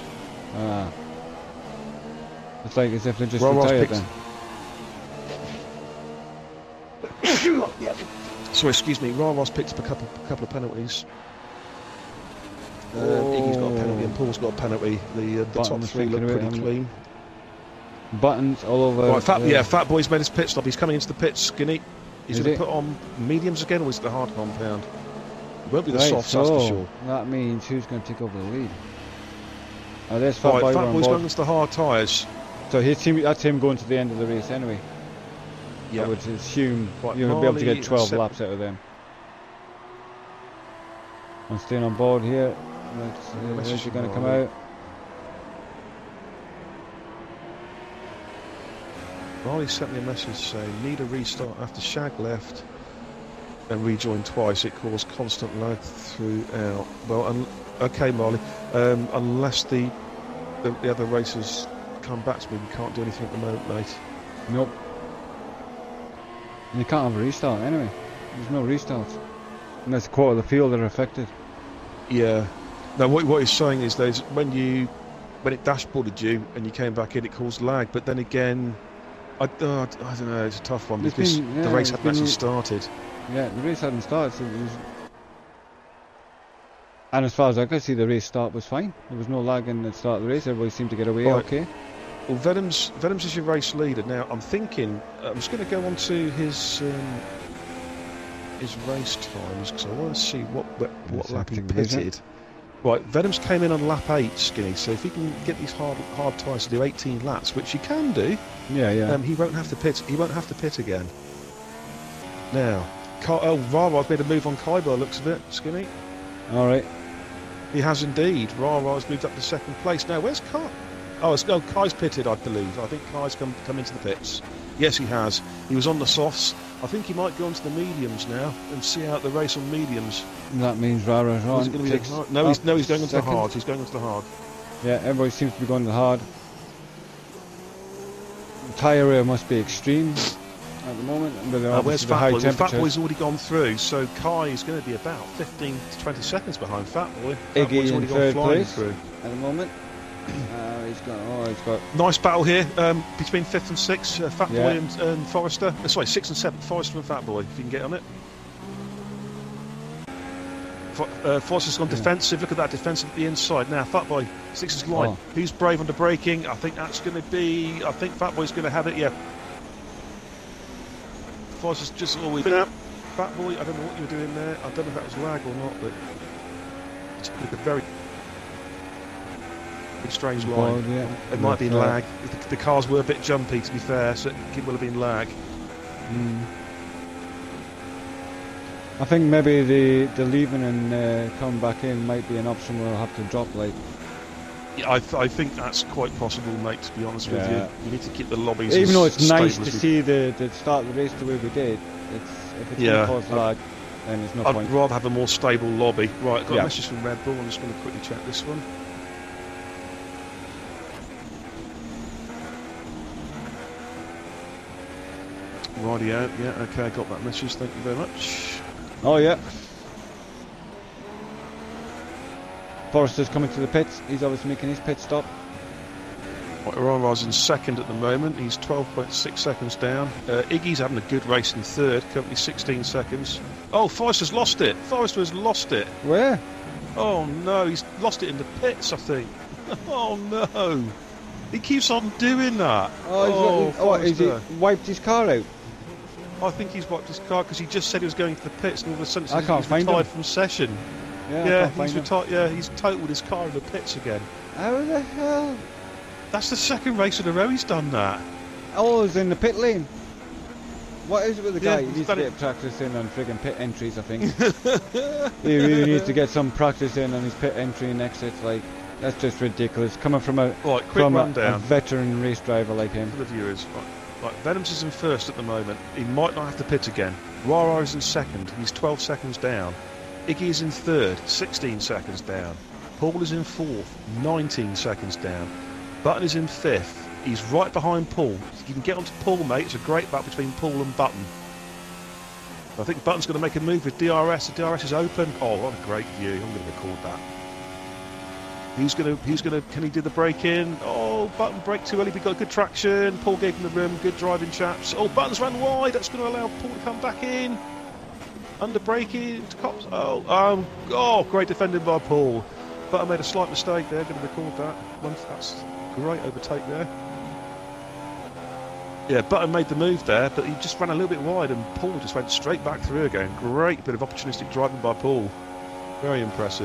A: It's like as if they're just retired then.
B: Sorry, excuse me. Raros picked up a couple of penalties. Iggy's got a penalty and Paul's got a penalty. The top three look pretty clean.
A: Buttons all over.
B: Right, Fat Boy's made his pit stop. He's coming into the pits, Skinny. He's going to put on mediums again, or is it the hard compound? It won't be the softs, that's for sure.
A: That means who's going to take over the lead? Oh, there's Fat Boy.
B: Fat Boy's going into the hard tyres.
A: So that's him going to the end of the race anyway. I would assume you'll be able to get 12 laps out of them. I'm staying on board here. Where's he going to come out?
B: Riley sent me a message saying need a restart after Shag left and rejoined twice. It caused constant lag throughout. Well, okay, Marley. Unless the other racers come back to me, we can't do anything at the moment, mate.
A: Nope. You can't have a restart anyway. There's no restarts. Unless a quarter of the field are affected. Yeah.
B: Now what he's saying is when it dashboarded you and you came back in, it caused lag. But then again, I don't know. It's a tough one because the race hadn't actually started.
A: Yeah, the race hadn't started. So and as far as I could see, the race start was fine. There was no lag in the start of the race. Everybody seemed to get away okay.
B: Well, Venom's is your race leader. Now, I'm thinking I'm just going to go on to his race times because I want to see what lap he pitted. Right, Venom's came in on lap 8, Skinny. So if he can get these hard tyres to do 18 laps, which he can do, he won't have to pit. He won't have to pit again. Now, Rara's made a move on Kaiba. Looks of it, Skinny.
A: All right.
B: He has indeed. Rara's moved up to second place. Now, where's Kai? Oh, Kai's pitted, I believe. I think Kai's come into the pits. Yes, he has. He was on the softs. I think he might go onto the mediums now and see out the race on mediums.
A: That means Rara's on.
B: No, he's going onto the hard. He's going onto the hard.
A: Yeah, everybody seems to be going to the hard. The tyre air must be extreme at the moment.
B: Where's Fat Boy? Well, Fat Boy's already gone through, so Kai is going to be about 15 to 20 seconds behind Fat Boy.
A: Iggy in third place at the moment. He's got
B: nice battle here between 5th and 6th, Fat Boy and Forrester. Sorry, 6th and 7th, Forrester and Fat Boy, if you can get on it. Forrester's gone defensive. Look at that defensive at the inside. Now, Fat Boy, 6th line. Who's brave under braking? I think that's going to be... I think Fat Boy's going to have it, yeah. Forrester's just always been out. Fat Boy, I don't know what you were doing there. I don't know if that was lag or not, but it's a very... strange line. It might be lag. The cars were a bit jumpy, to be fair, so it will have been lag.
A: I think maybe the leaving and coming back in might be an option we'll have to drop like.
B: Yeah, I think that's quite possible, mate, to be honest with you. You need to keep the lobbies.
A: Even though it's nice to see the start of the race the way we did, if it's going to cause lag, then there's no point.
B: I'd rather have a more stable lobby. Right, I've got a message from Red Bull. I'm just going to quickly check this one. Radio, okay, I got that message, thank you very much.
A: Oh yeah. Forrester's coming to the pits, he's obviously making his pit stop.
B: Rara's in second at the moment, he's 12.6 seconds down. Iggy's having a good race in third, currently 16 seconds. Oh, Forrester's lost it, Forrester has lost it.
A: Where?
B: Oh no, he's lost it in the pits, I think. Oh no, he keeps on doing that.
A: Has he wiped his car out?
B: I think he's wiped his car because he just said he was going to the pits and all of a sudden
A: he's
B: retired from session. He's retired. Yeah, he's totaled his car in the pits again.
A: How the hell?
B: That's the second race in a row he's done that.
A: Oh, he's in the pit lane. What is it with the guy?
B: Yeah,
A: He needs to get practice in on friggin' pit entries, I think. He really needs to get some practice in on his pit entry and exits. Like, that's just ridiculous. Coming from a veteran race driver like him.
B: For the viewers, right, Venoms is in first at the moment. He might not have to pit again. Rara is in second. He's 12 seconds down. Iggy is in third, 16 seconds down. Paul is in fourth, 19 seconds down. Button is in fifth. He's right behind Paul. You can get onto Paul, mate. It's a great battle between Paul and Button. I think Button's going to make a move with DRS. The DRS is open. Oh, what a great view. I'm going to record that. Can he do the break in? Oh, Button brake too early. We got good traction. Paul gave him the room. Good driving, chaps. Oh, Button's ran wide. That's going to allow Paul to come back in. Under braking to cops. Oh, great defending by Paul. Button made a slight mistake there. Going to record that. That's a great overtake there. Yeah, Button made the move there, but he just ran a little bit wide, and Paul just went straight back through again. Great bit of opportunistic driving by Paul. Very impressive.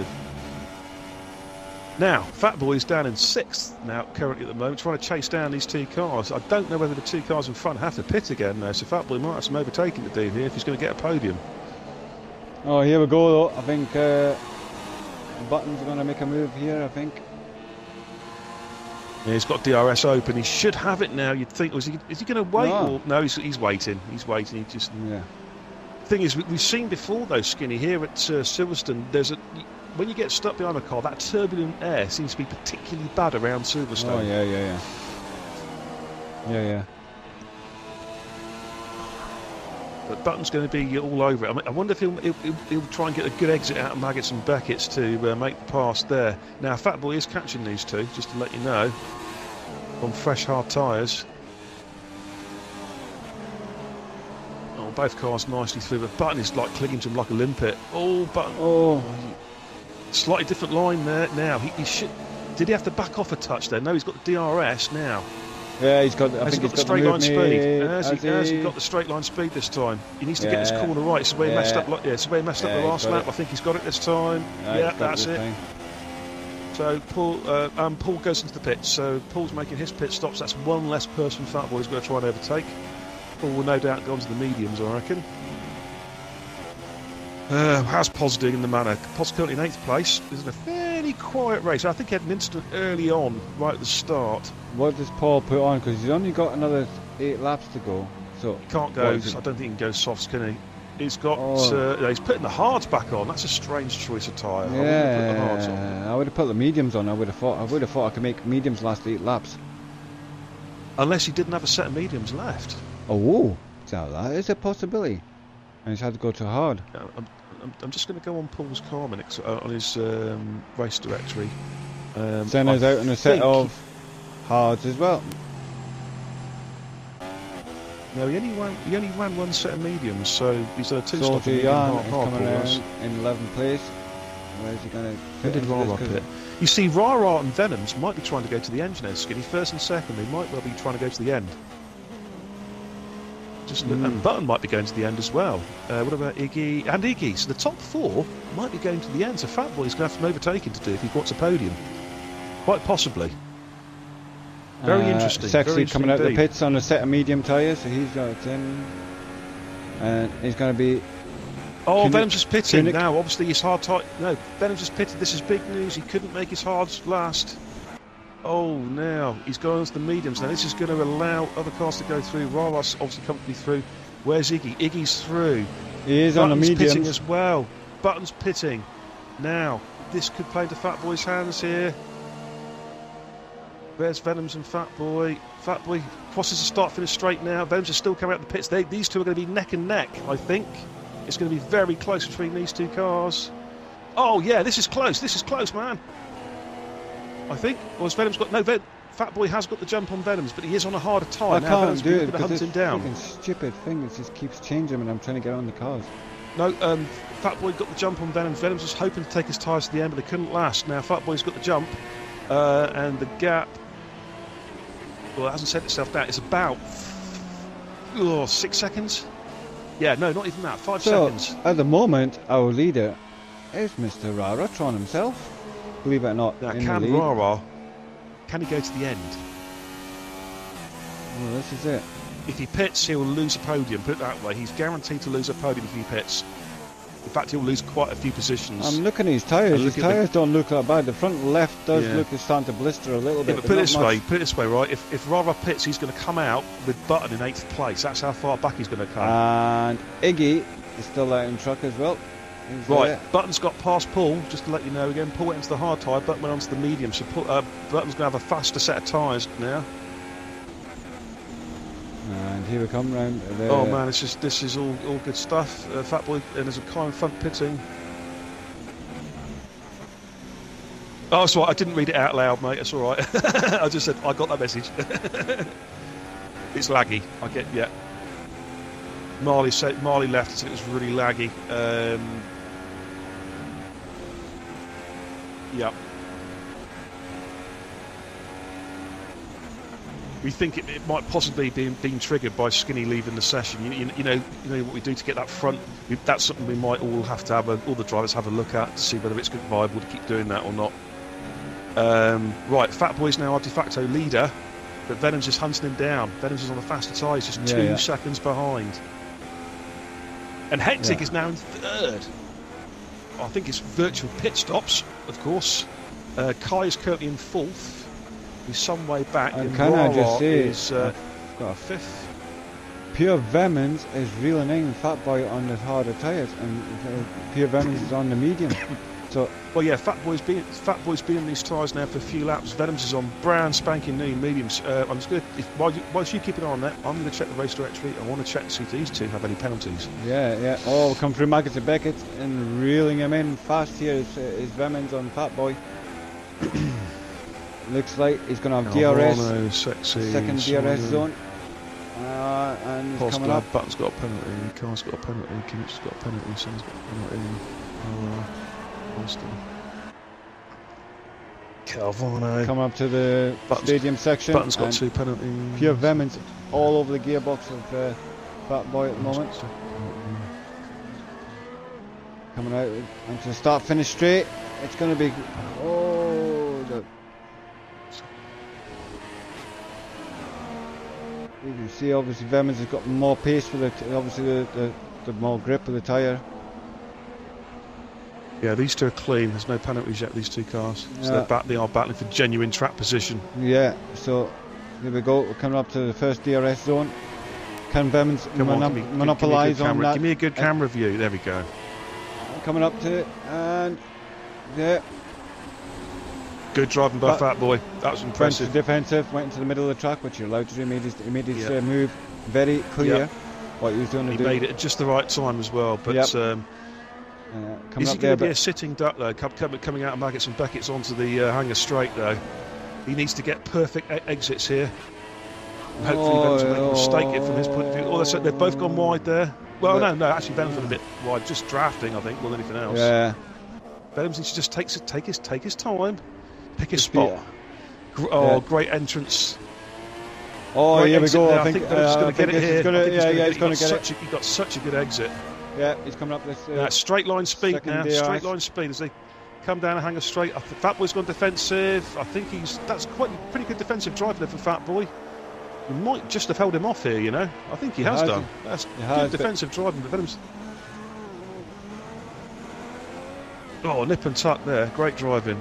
B: Now, Fat Boy's down in 6th now, currently at the moment, trying to chase down these two cars. I don't know whether the two cars in front have to pit again now, so Fat Boy might have some overtaking to do here if he's going to get a podium.
A: Oh, here we go, though. I think Button's going to make a move here, I think.
B: Yeah, he's got DRS open. He should have it now. You'd think, is he going to wait?
A: No,
B: or, no, he's waiting. He's waiting. He just.
A: Yeah.
B: The thing is, we've seen before though, Skinny, here at Silverstone. When you get stuck behind a car, that turbulent air seems to be particularly bad around Silverstone.
A: Oh yeah.
B: But Button's going to be all over it. I wonder if he'll try and get a good exit out of Maggots and Beckett's to make the pass there. Now, Fat Boy is catching these two, just to let you know, on fresh, hard tyres. Oh, both cars nicely through, but Button is like clinging to him like a limpet. Oh, Button.
A: Oh.
B: Slightly different line there now. He should. Did he have to back off a touch there? No, he's got the DRS now.
A: Yeah, he's got.
B: Has he got the straight line speed? Has he got the straight line speed this time? He needs to get this corner right. It's where he messed up. It's where he messed up the last lap. I think he's got it this time. Yeah, that's it. So Paul goes into the pits. So Paul's making his pit stops. That's one less person Fat Boy's going to try and overtake. Paul will no doubt go on to the mediums, I reckon. How's Poz doing in the manor? Poz currently in 8th place. This is a fairly quiet race. I think he had an incident early on, right at the start.
A: What does Paul put on? Because he's only got another 8 laps to go. So
B: he can't go. I don't think he can go softs, can he? He's got. He's putting the hards back on. That's a strange choice of tyre.
A: Yeah, I would have put the mediums on. I would have thought I could make mediums last 8 laps.
B: Unless he didn't have a set of mediums left.
A: Oh, so that is a possibility. And he's had to go too hard.
B: I'm just going to go on Paul's car on his race directory.
A: Senna's out on a set of hards as well.
B: No, he only ran one set of mediums, so he's done a 2-stop medium
A: coming around in 11th place. Where's he going to fit into
B: Rara pit? You see, Rara and Venoms might be trying to go to the engine end, Skinny. First and second, they might well be trying to go to the end. And Button might be going to the end as well. What about Iggy? And Iggy. So the top 4 might be going to the end. So Fat Boy's going to have some overtaking to do if he wants a podium. Quite possibly. Very interesting.
A: Sexy coming out of the pits on a set of medium tyres. So he's got it in. And he's going to be...
B: Oh, Venom's just pitting now. Obviously his hard tyre... No, Venom's just pitted. This is big news. He couldn't make his hards last. Oh, now he's going to the mediums. Now this is going to allow other cars to go through. Rara's obviously comfortably through. Where's Iggy? Iggy's through.
A: He is on the mediums.
B: Button's pitting as well. Button's pitting. Now this could play into Fat Boy's hands here. Where's Venoms and Fat Boy? Fat Boy crosses the start-finish straight now. Venoms are still coming out the pits. These two are going to be neck and neck, I think. It's going to be very close between these two cars. Oh yeah, this is close. This is close, man. I think. Or has Venom's got... No, Fat Boy has got the jump on Venoms, but he is on a harder tyre.
A: I can't do it because
B: this
A: fucking stupid thing. It just keeps changing when I'm trying to get on the cars.
B: No, Fat Boy got the jump on Venoms. Venoms was hoping to take his tyres to the end, but they couldn't last. Now Fat Boy's got the jump, and the gap... Well, it hasn't set itself down. It's about 6 seconds. Yeah, no, not even that. 5 seconds.
A: At the moment, our leader is Mr Raratron himself. Believe it or not.
B: Now, can Rara, can he go to the end?
A: Well, this is it.
B: If he pits, he'll lose a podium. Put it that way. He's guaranteed to lose a podium if he pits. In fact, he'll lose quite a few positions.
A: I'm looking at his tyres. His tyres don't look that bad. The front left does look it's starting to blister a little bit.
B: But put it this way, right? If Rara pits, he's going to come out with Button in 8th place. That's how far back he's going to come.
A: And Iggy is still out in truck as well. He's
B: right,
A: there.
B: Button's got past Paul, just to let you know again. Paul went into the hard tyre, Button went onto the medium. So Button's going to have a faster set of tyres now.
A: And here we come round.
B: Oh man, this is all good stuff. Fat Boy, and there's a car in front pitting. Oh, that's right. I didn't read it out loud, mate. That's all right. I just said I got that message. It's laggy. I get Marley left and said it was really laggy. Yeah. We think it might possibly be being triggered by Skinny leaving the session. You know what we do to get that front. That's something we might all have to have all the drivers have a look at to see whether it's viable to keep doing that or not. Right, Fat Boy's now our de facto leader, but Venom's just hunting him down. Venom's is on the faster tyres, just 2 seconds behind. And Hectic is now in 3rd. I think it's virtual pit stops, of course. Kai is currently in 4th. He's some way back.
A: And can I just say,
B: he's got a 5th.
A: Pure Vemons is reeling in Fat Boy on the harder tyres, and Pure Vemons is on the medium. So,
B: well, yeah, Fat Boy's been on these tyres now for a few laps. Venom's is on brand spanking new mediums. I'm just going to, whilst you keep an eye on that, I'm going to check the race directory. I want to check to see if these two have any penalties.
A: Yeah. Oh, come through Maggots and Beckett and reeling him in fast here is Vemons on Fat Boy. Looks like he's going to have DRS,
B: sexy,
A: second DRS zone. And he's coming up.
B: Button's got a penalty, Car's got a penalty, Kimmich's got a penalty, Son's got a penalty. Calvano
A: coming up to the stadium section.
B: Button's got 2 penalties.
A: Pure Vemons all over the gearbox of Fat Boy at the moment. Coming out onto the start finish straight. It's going to be you can see obviously Vemons has got more pace for the more grip of the tyre.
B: Yeah, these two are clean. There's no penalties yet, these two cars. So they are battling for genuine track position.
A: Yeah, so here we go. We're coming up to the first DRS zone. Can Vemons monopolise on that?
B: Give me a good camera view. There we go.
A: Coming up to it, and yeah.
B: Good driving by Fat Boy. That was impressive.
A: Defensive, went into the middle of the track, which you're allowed to do. He made his move very clear. What he was doing.
B: He made it at just the right time as well. But is he going to be a sitting duck though? Coming out of Maggots and Beckett's onto the hangar straight though. He needs to get perfect exits here. And hopefully Venom's will make a mistake here from his point of view. Oh, they've both gone wide there. Well, no, actually Venom's went a bit wide, just drafting I think more than anything else.
A: Yeah.
B: Venom's needs to just take his time, pick his spot. Great entrance.
A: Oh,
B: great
A: here we go.
B: I think Venom's going to get it here.
A: He's going to get it.
B: He got such a good exit.
A: Yeah, he's coming up this.
B: Straight line speed now. Straight line speed as they come down and hang us straight. Fat Boy's gone defensive. I think that's quite a pretty good defensive drive there for Fat Boy. He might just have held him off here, you know. I think he has done. That's good defensive driving. Oh, nip and tuck there. Great driving.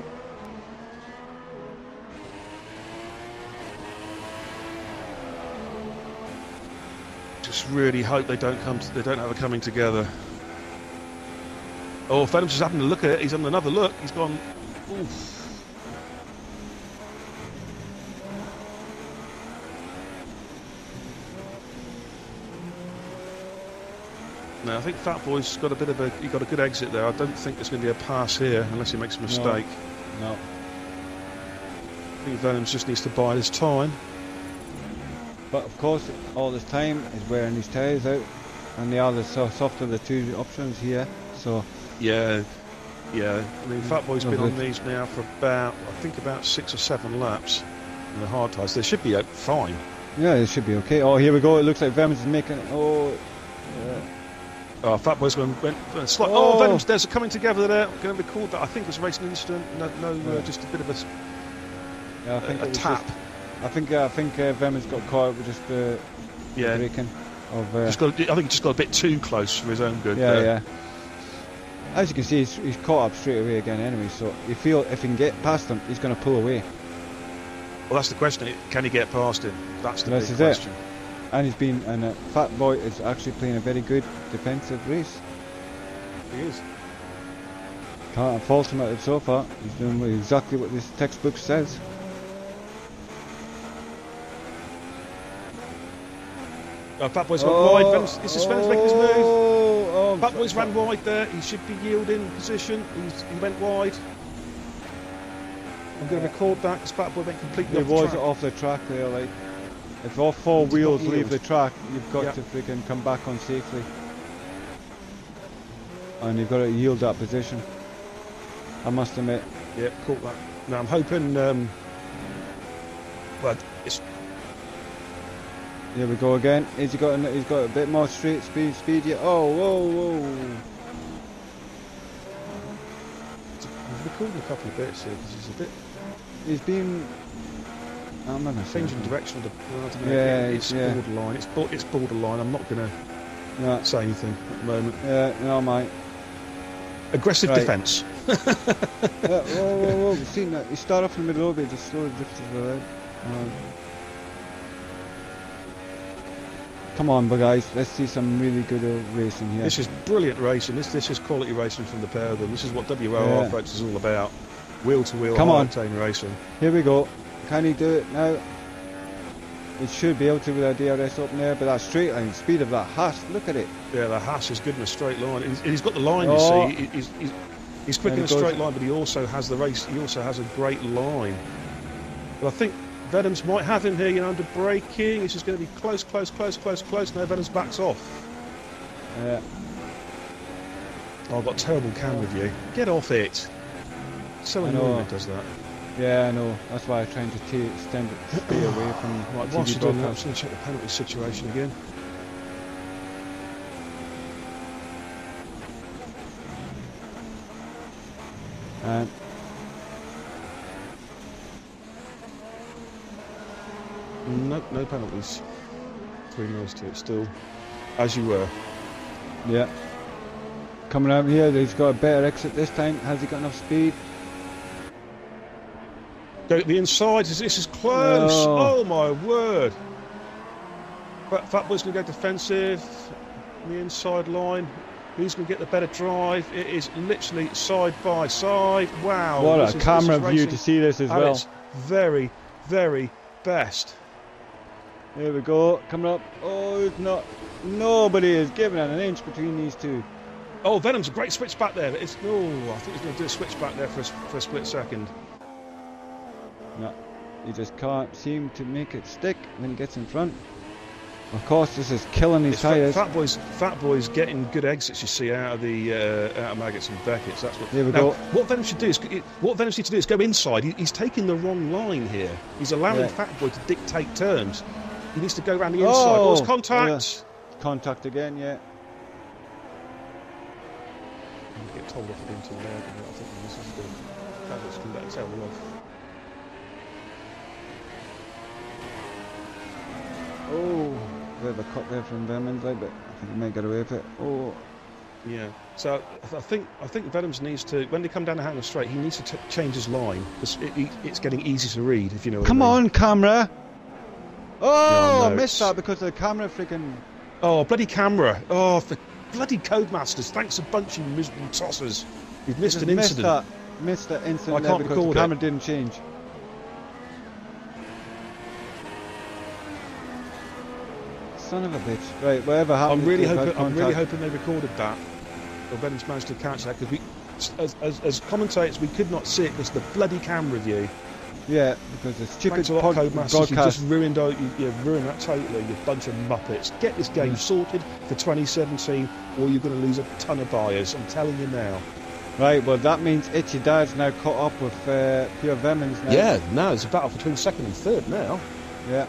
B: Just really hope they don't have a coming together. Oh, Venom's just having a look at it. He's having another look. He's gone. Oof. Now I think Fat Boy's got a good exit there. I don't think there's going to be a pass here unless he makes a mistake.
A: No.
B: I think Venom's just needs to bide his time.
A: But of course, all this time is wearing his tyres out, and they are the softer of the two options here. So
B: yeah. I mean, Fat Boy's been on these now for about 6 or 7 laps in the hard tyres. They should be fine.
A: Yeah, it should be okay. Oh, here we go. It looks like Venom's is making.
B: Fat Boy's went slight. Oh, Venom's there's a coming together there. Going to record that. I think it was a racing incident. No, just a bit of a tap.
A: I think Venom's got caught up with just the braking of.
B: I think he just got a bit too close for his own good.
A: Yeah, yeah. As you can see, he's caught up straight away again anyway. So you feel if he can get past him, he's going to pull away.
B: Well, that's the question. Can he get past him? That's the big question.
A: And Fat Boy is actually playing a very good defensive race.
B: He is.
A: Can't fault him at it so far. He's doing exactly what this textbook says.
B: Fat Boy's gone wide. This is Venom's making his move. Fat Boy's ran wide there. He should be yielding position. He went wide. I'm going to record that because Fat Boy went completely off the track.
A: He was off the track there, like. If all four wheels leave the track, you've got to freaking come back on safely. And you've got to yield that position. I must admit.
B: Yeah, caught that. Now I'm hoping. Well, it's.
A: Here we go again. He's got a bit more straight speed. Yeah. Oh, whoa.
B: We've recorded a couple of bits here because he's a bit.
A: He's been. I'm not
B: changing direction of the. It's borderline. It's borderline. I'm not going to say anything at the moment.
A: Yeah, no, mate.
B: Aggressive defence.
A: Whoa. You've seen that? You start off in the middle of it, just slowly drifted around. Come on, guys. Let's see some really good racing here.
B: This is brilliant racing. This is quality racing from the pair of them. This is what WOR folks is all about. Wheel to wheel, high-octane racing.
A: Here we go. Can he do it now? He should be able to with our DRS up there, but that straight line speed of that Haas, look at it. Yeah, the Haas is good in a straight line. He's got the line, you see. He's quick in a straight line, but he also has the race. He also has a great line. But I think Venoms might have him here, under braking. It's just going to be close. Now Venoms backs off. Yeah.
B: Oh, I've got terrible camera view. Get off it. So annoying when it does that.
A: Yeah, I know. That's why I'm trying to stay away from
B: right, whilst you're doing that, I'm just going to check the penalty situation again. No penalties between those two. It's still as you were.
A: Yeah. Coming out here, he's got a better exit this time. Has he got enough speed?
B: Go to the inside. This is close. Oh my word! Fat Boy's going to go defensive. On the inside line. Who's going to get the better drive? It is literally side by side. Wow!
A: What a camera view to see this as well.
B: It's very, very best.
A: Here we go. Coming up. Oh, it's not. Nobody is giving it an inch between these two.
B: Oh, Venom's a great switch back there. I think he's going to do a switch back there for a split second.
A: No, he just can't seem to make it stick when he gets in front. Of course, this is killing his tyres.
B: Fat Boy's getting good exits, you see, out of Maggots and Beckett's. That's what.
A: Here we go.
B: What Venom should do is go inside. He's taking the wrong line here. He's allowing Fat Boy to dictate turns. He needs to go around the inside. Oh, it's contact.
A: Yeah. Contact again, yeah.
B: I'll get told off again until there. I think this is good. Fat Boy's can let it tail off.
A: Oh, bit of a cut there from Venom's, but I think he might get away with it. Oh,
B: yeah. So I think Venoms needs to, when they come down the Hanger Straight, he needs to change his line because it's getting easy to read. If you know.
A: Come on, camera! Oh,
B: yeah,
A: I missed that because the camera freaking.
B: Oh, bloody camera! Oh, for bloody Codemasters! Thanks a bunch, you miserable tossers. You've missed an incident.
A: Missed that incident there because the camera didn't change. Son of a bitch. Right, whatever happened.
B: I'm really hoping they recorded that. Or Venom's managed to catch that because as commentators, we could not see it because the bloody camera view.
A: Yeah, because the stupid
B: Codemasters, you just ruined that totally, you bunch of muppets. Get this game sorted for 2017 or you're going to lose a ton of buyers, I'm telling you now.
A: Right, well that means Itchy Dad's now caught up with Pure Venom's now.
B: Yeah, now it's a battle between second and third now.
A: Yeah.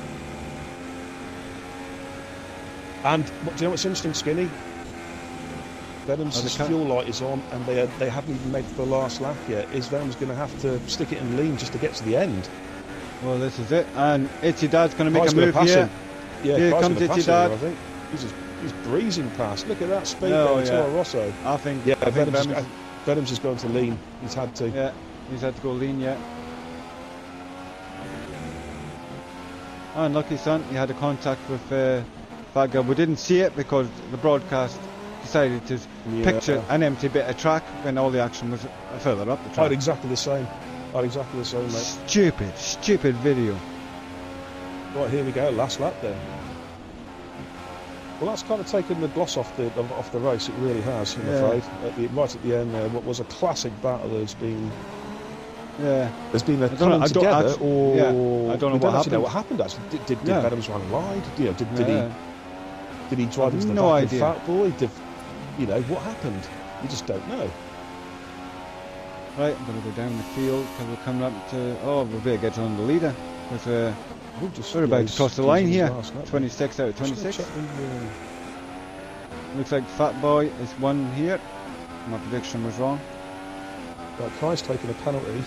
B: And do you know what's interesting, Skinny? Venom's fuel light is on, and they haven't even made it to the last lap yet. Is Venom's going to have to stick it in lean just to get to the end?
A: Well, this is it. And Itchy Dad's going to make
B: Kai's
A: a move here.
B: Yeah,
A: here
B: Kai's
A: comes
B: gonna
A: Itchy
B: pass it
A: Dad.
B: here, I think. He's breezing past. Look at that speed
A: No,
B: there, Toro Rosso.
A: I think
B: Venom's has gone to lean. He's had to.
A: Yeah, he's had to go lean, yeah. Unlucky, son. He had a contact with Fat Girl. We didn't see it because the broadcast decided to picture an empty bit of track when all the action was further up the track.
B: I had exactly the same. Mate.
A: Stupid video.
B: Right, here we go. Last lap then. Well, that's kind of taken the gloss off the race. It really has, I'm afraid. Right at the end there, what was a classic battle, there's been a coming together,
A: I don't know
B: what happened. Actually, did Venom's run wide? Did he drive into the back of Fat Boy? What happened? You just don't know.
A: Right, I'm going to go down the field because we're coming up to. Oh, we'll better get on the leader because we're about to cross the line here. 26 out of 26. Looks like Fat Boy is one here. My prediction was wrong.
B: Right, Kai's taking a penalty.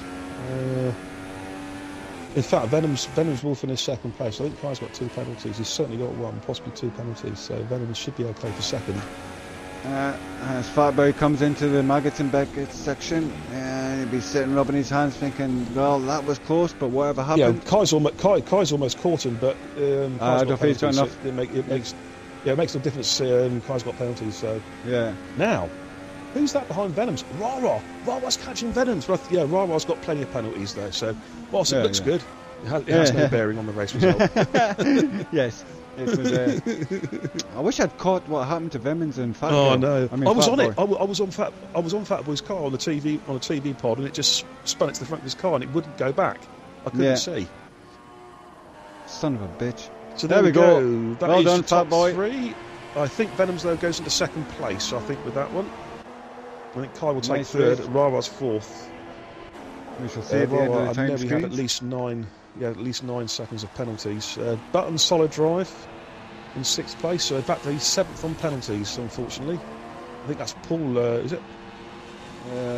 B: In fact, Venom's will finish second place. I think Kai's got 2 penalties. He's certainly got 1, possibly 2 penalties. So Venom should be okay for second.
A: As Fat Boy comes into the Maggots and Beckett's section, and he'll be sitting rubbing his hands thinking, well, that was close, but whatever happened.
B: Yeah, Kai's almost caught him, but
A: I don't think he's got enough.
B: It makes no difference. Kai's got penalties, so...
A: Yeah.
B: Now, who's that behind Venom's? Ra's catching Venom's. Ra's got plenty of penalties there, so whilst it looks good, it has no bearing on the race result.
A: Yes. It was, I wish I'd caught what happened to Vemmins and Fat Boy.
B: Oh no! I was on
A: Boy.
B: it. I was on Fat Boy's car on the TV pod, and it just spun it to the front of his car, and it wouldn't go back. I couldn't see.
A: Son of a bitch!
B: So there we go.
A: Well done, Fat Boy.
B: 3. I think Venom's though goes into second place. I think with that one, I think Kai will take third. Ra's 4th.
A: We shall see at the end of the time
B: screen. Had at least 9. Yeah, at least 9 seconds of penalties. Button solid drive in 6th place. So in fact, he's 7th on penalties. Unfortunately, I think that's Paul. Is it?
A: I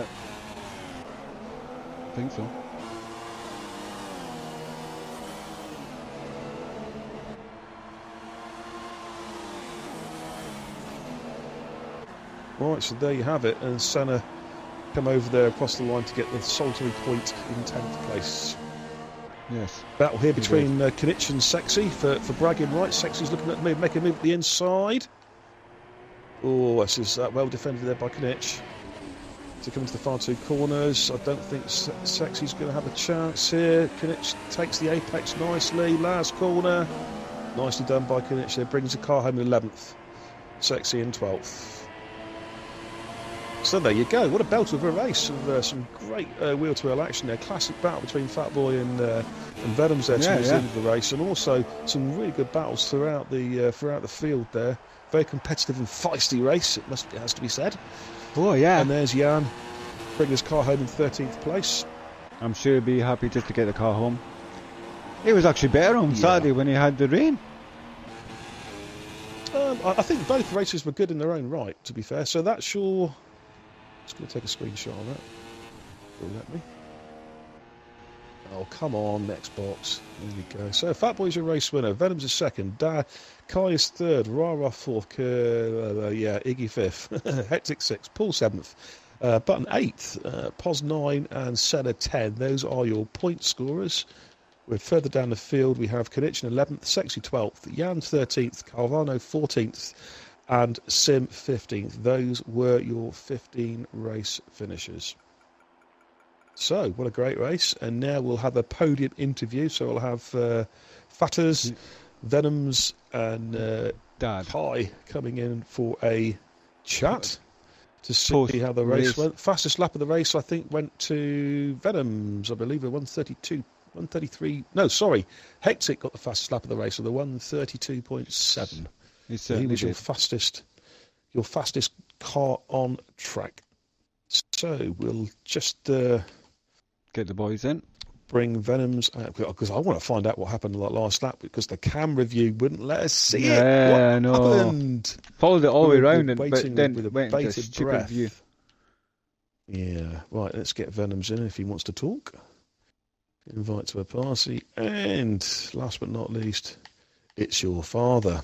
A: think so.
B: Right, so there you have it. And Senna come over there across the line to get the solitary point in 10th place.
A: Yes.
B: Battle here between Knich and Sexy for bragging rights. Sexy's looking at making a move at the inside. Oh, this is well defended there by Knich. To come into the far 2 corners. I don't think Sexy's going to have a chance here. Knich takes the apex nicely. Last corner. Nicely done by Knich there. Brings the car home in 11th. Sexy in 12th. So there you go. What a belt of a race. Some great wheel-to-wheel action there. Classic battle between Fat Boy and Venom's there towards the end of the race, and also some really good battles throughout the field there. Very competitive and feisty race. It has to be said.
A: Oh yeah.
B: And there's Jan bringing his car home in 13th place.
A: I'm sure he'd be happy just to get the car home. He was actually better on Saturday when he had the rain.
B: I think both races were good in their own right, to be fair. So that's your... Just going to take a screenshot of that. Will let me. Oh, come on, next box. There we go. So, Fat Boy's your race winner. Venom's a second. Kai is third. Rara 4th. Iggy 5th. Hectic 6th. Paul 7th. Button 8th. Pos 9 and Senna 10. Those are your point scorers. We're further down the field. We have Knich 11th. Sexy 12th. Jan 13th. Carvano 14th. And Sim 15th. Those were your 15 race finishers. So, what a great race. And now we'll have a podium interview. So we'll have Fatters, Venoms and Kai coming in for a chat to see how the race went. Fastest lap of the race, I think, went to Venoms, I believe, at 132. 133. No, sorry. Hectic got the fastest lap of the race with a 132.7. He was your fastest car on track. So we'll just
A: get the boys in.
B: Bring Venoms out because I want to find out what happened on that last lap because the camera view wouldn't let us see it. What happened?
A: Followed it all the way around, but then
B: with a
A: went into a stupid
B: breath.
A: view.
B: Yeah, right. Let's get Venoms in if he wants to talk. Invite to a party. And last but not least, it's your father.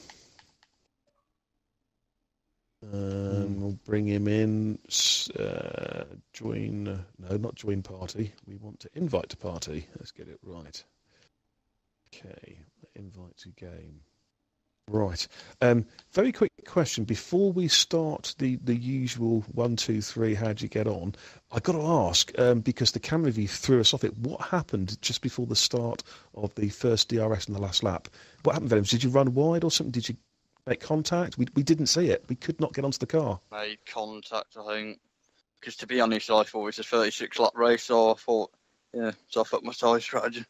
B: We'll bring him in. Join. No, not join party. We want to invite to party. Let's get it right. Okay. Invite to game. Right. Very quick question before we start the usual 1, 2, 3. How'd you get on? I got to ask because the camera view threw us off it. What happened just before the start of the first DRS in the last lap? What happened, Venom? Did you run wide or something? Did you make contact? We didn't see it. We could not get onto the car.
C: Made contact, I think. Because to be honest, I thought it was a 36 lap race, so I thought, so I fucked my tyre strategy.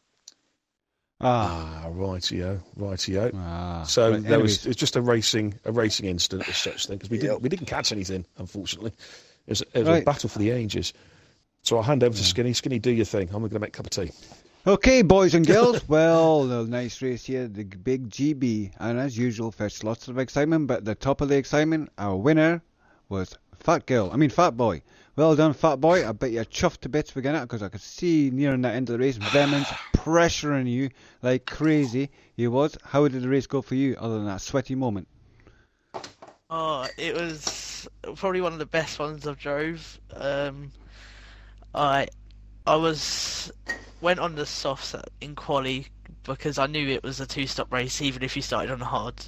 B: Rightio.
A: So
B: right, it was just a racing incident as such thing because we didn't catch anything, unfortunately. It was a battle for the ages. So I'll hand over to Skinny. Skinny, do your thing. I'm going to make a cup of tea.
A: Okay, boys and girls. Well, the nice race here, the big GB, and as usual, fetched lots of excitement. But the top of the excitement, our winner was Fat Boy. Well done, Fat Boy. I bet you're chuffed to bits for getting it because I could see nearing the end of the race, Vemon's pressuring you like crazy. He was. How did the race go for you, other than that sweaty moment?
D: Oh, it was probably one of the best ones I've drove. I went on the softs in quali because I knew it was a 2-stop race, even if you started on the hards.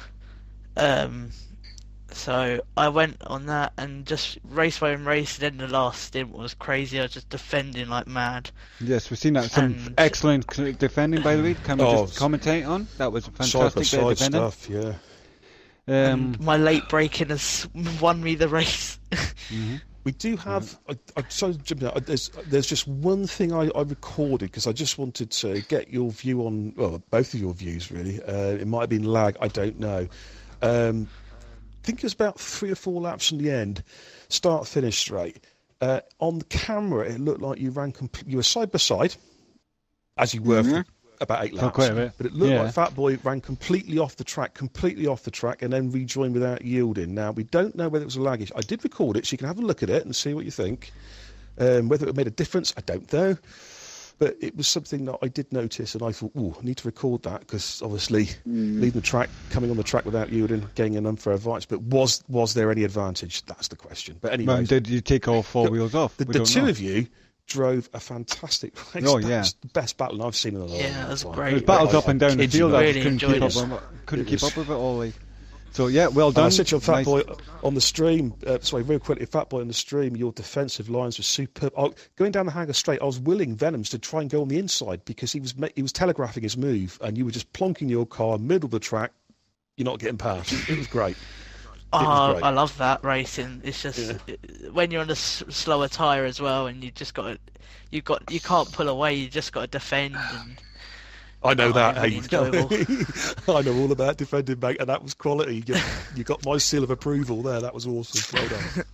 D: So I went on that and just race by race. Then the last stint was crazy. I was just defending like mad.
A: Yes, we've seen that. Some excellent defending, by the way. Can we just commentate on? That was a fantastic bit of defending.
B: Stuff, yeah.
D: My late braking has won me the race.
A: Mm-hmm.
B: We do have. There's just one thing I recorded because I just wanted to get your view on. Well, both of your views really. It might have been lag. I don't know. I think it was about 3 or 4 laps from the end, start finish straight. On the camera, it looked like you ran. You were side by side, as you were for about 8 laps. But it looked like Fat Boy ran completely off the track, and then rejoined without yielding. Now we don't know whether it was a lag issue. I did record it, so you can have a look at it and see what you think. Whether it made a difference, I don't know. But it was something that I did notice, and I thought, I need to record that because obviously leaving the track, coming on the track without yielding, getting an unfair advantage. But was there any advantage? That's the question. But anyway,
A: did you take all 4 wheels off?
B: The two of you drove a fantastic race.
A: Oh,
B: That's the best battle I've seen in a long time.
D: Yeah, that's great.
A: It was battles up and down the field.
D: Really
A: I couldn't keep up with it all. So yeah, well done.
B: I said to Fat Boy on the stream. Sorry, very quickly, Fat Boy on the stream. Your defensive lines were superb. Going down the hangar straight, I was willing Venoms to try and go on the inside because he was telegraphing his move, and you were just plonking your car middle of the track. You're not getting past. It was great.
D: I love that racing. It's just when you're on a slower tyre as well, and you can't pull away. You just got to defend. And
B: I know that.
D: Really
B: I know all about defending, mate, and that was quality. You got my seal of approval there. That was awesome. Well done.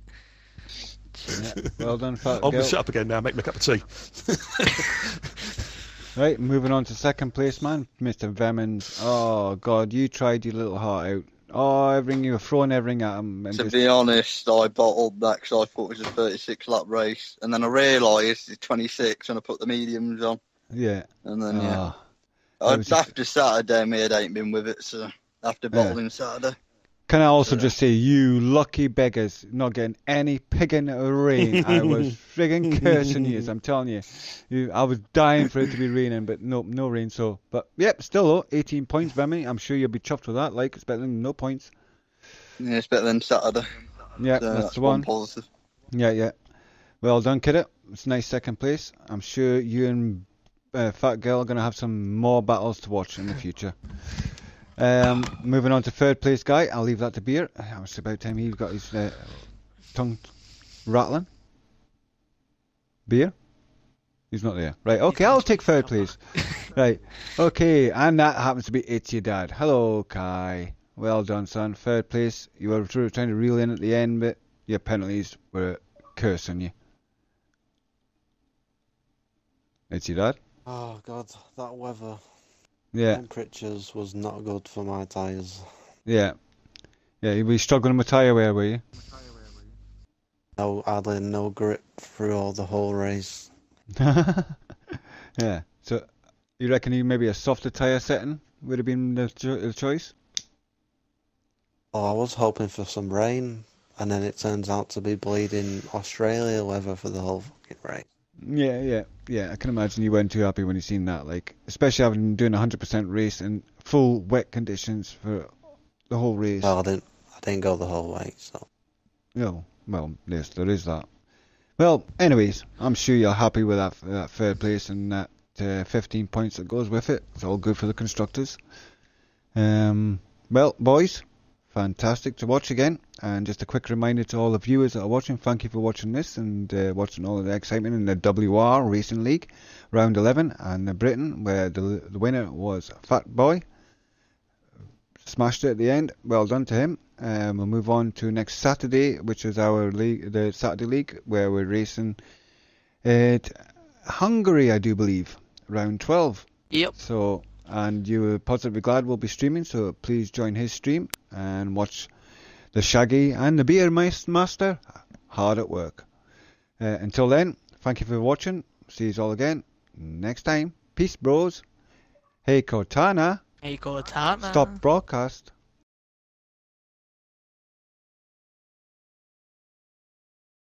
A: Well done, Fat
B: I'm going to shut up again now. Make me a cup of tea.
A: Right, moving on to second place, man, Mr. Vemons. Oh God, you tried your little heart out. Oh, everything you were throwing everything at him. And
C: be honest, I bottled that because I thought it was a 36 lap race, and then I realised it's 26 and I put the mediums on.
A: Yeah.
C: And then after Saturday, my head ain't been with it, so after bottling Saturday.
A: Can I also just say, you lucky beggars, not getting any pigging rain. I was friggin' cursing you, I'm telling you. I was dying for it to be raining, but no rain. So, but yep, still though, 18 points, Vemmy. I'm sure you'll be chuffed with that. Like, it's better than no points.
C: Yeah, it's better than Saturday.
A: Yeah, so that's the one.
C: Positive.
A: Yeah. Well done, kid. It's a nice second place. I'm sure you and Fat Girl are going to have some more battles to watch in the future. Moving on to third place, guy. I'll leave that to Beer. It's about time he got his tongue rattling. Beer? He's not there. Right, okay, I'll take third place. Right, okay, and that happens to be It's Your Dad. Hello, Kai. Well done, son. Third place. You were trying to reel in at the end, but your penalties were cursing you. It's Your Dad?
E: Oh, God, that weather.
A: Yeah.
E: Temperatures was not good for my tyres.
A: Yeah. Yeah, you were struggling with tyre wear, were you?
E: No, hardly no grip through all the whole race.
A: Yeah. So you reckon maybe a softer tyre setting would have been the choice?
E: Oh, I was hoping for some rain, and then it turns out to be bleeding Australia weather for the whole fucking race.
A: Yeah. I can imagine you weren't too happy when you seen that. Like, especially having doing 100% race in full wet conditions for the whole race.
E: Well, I didn't go the whole way, so.
A: No. Well, yes, there is that. Well, anyways, I'm sure you're happy with that third place and that 15 points that goes with it. It's all good for the constructors. Well, boys, fantastic to watch again. And just a quick reminder to all the viewers that are watching, thank you for watching this and watching all of the excitement in the WR Racing League, round 11, and Britain, where the winner was Fat Boy. Smashed it at the end. Well done to him. We'll move on to next Saturday, which is our league, the Saturday League, where we're racing at Hungary, I do believe, round 12.
D: Yep.
A: So, and you Positively Glad will be streaming, so please join his stream and watch the Shaggy and the Beer Master hard at work. Until then, thank you for watching. See you all again next time. Peace, bros. Hey, Cortana.
D: Hey, Cortana.
A: Stop broadcast.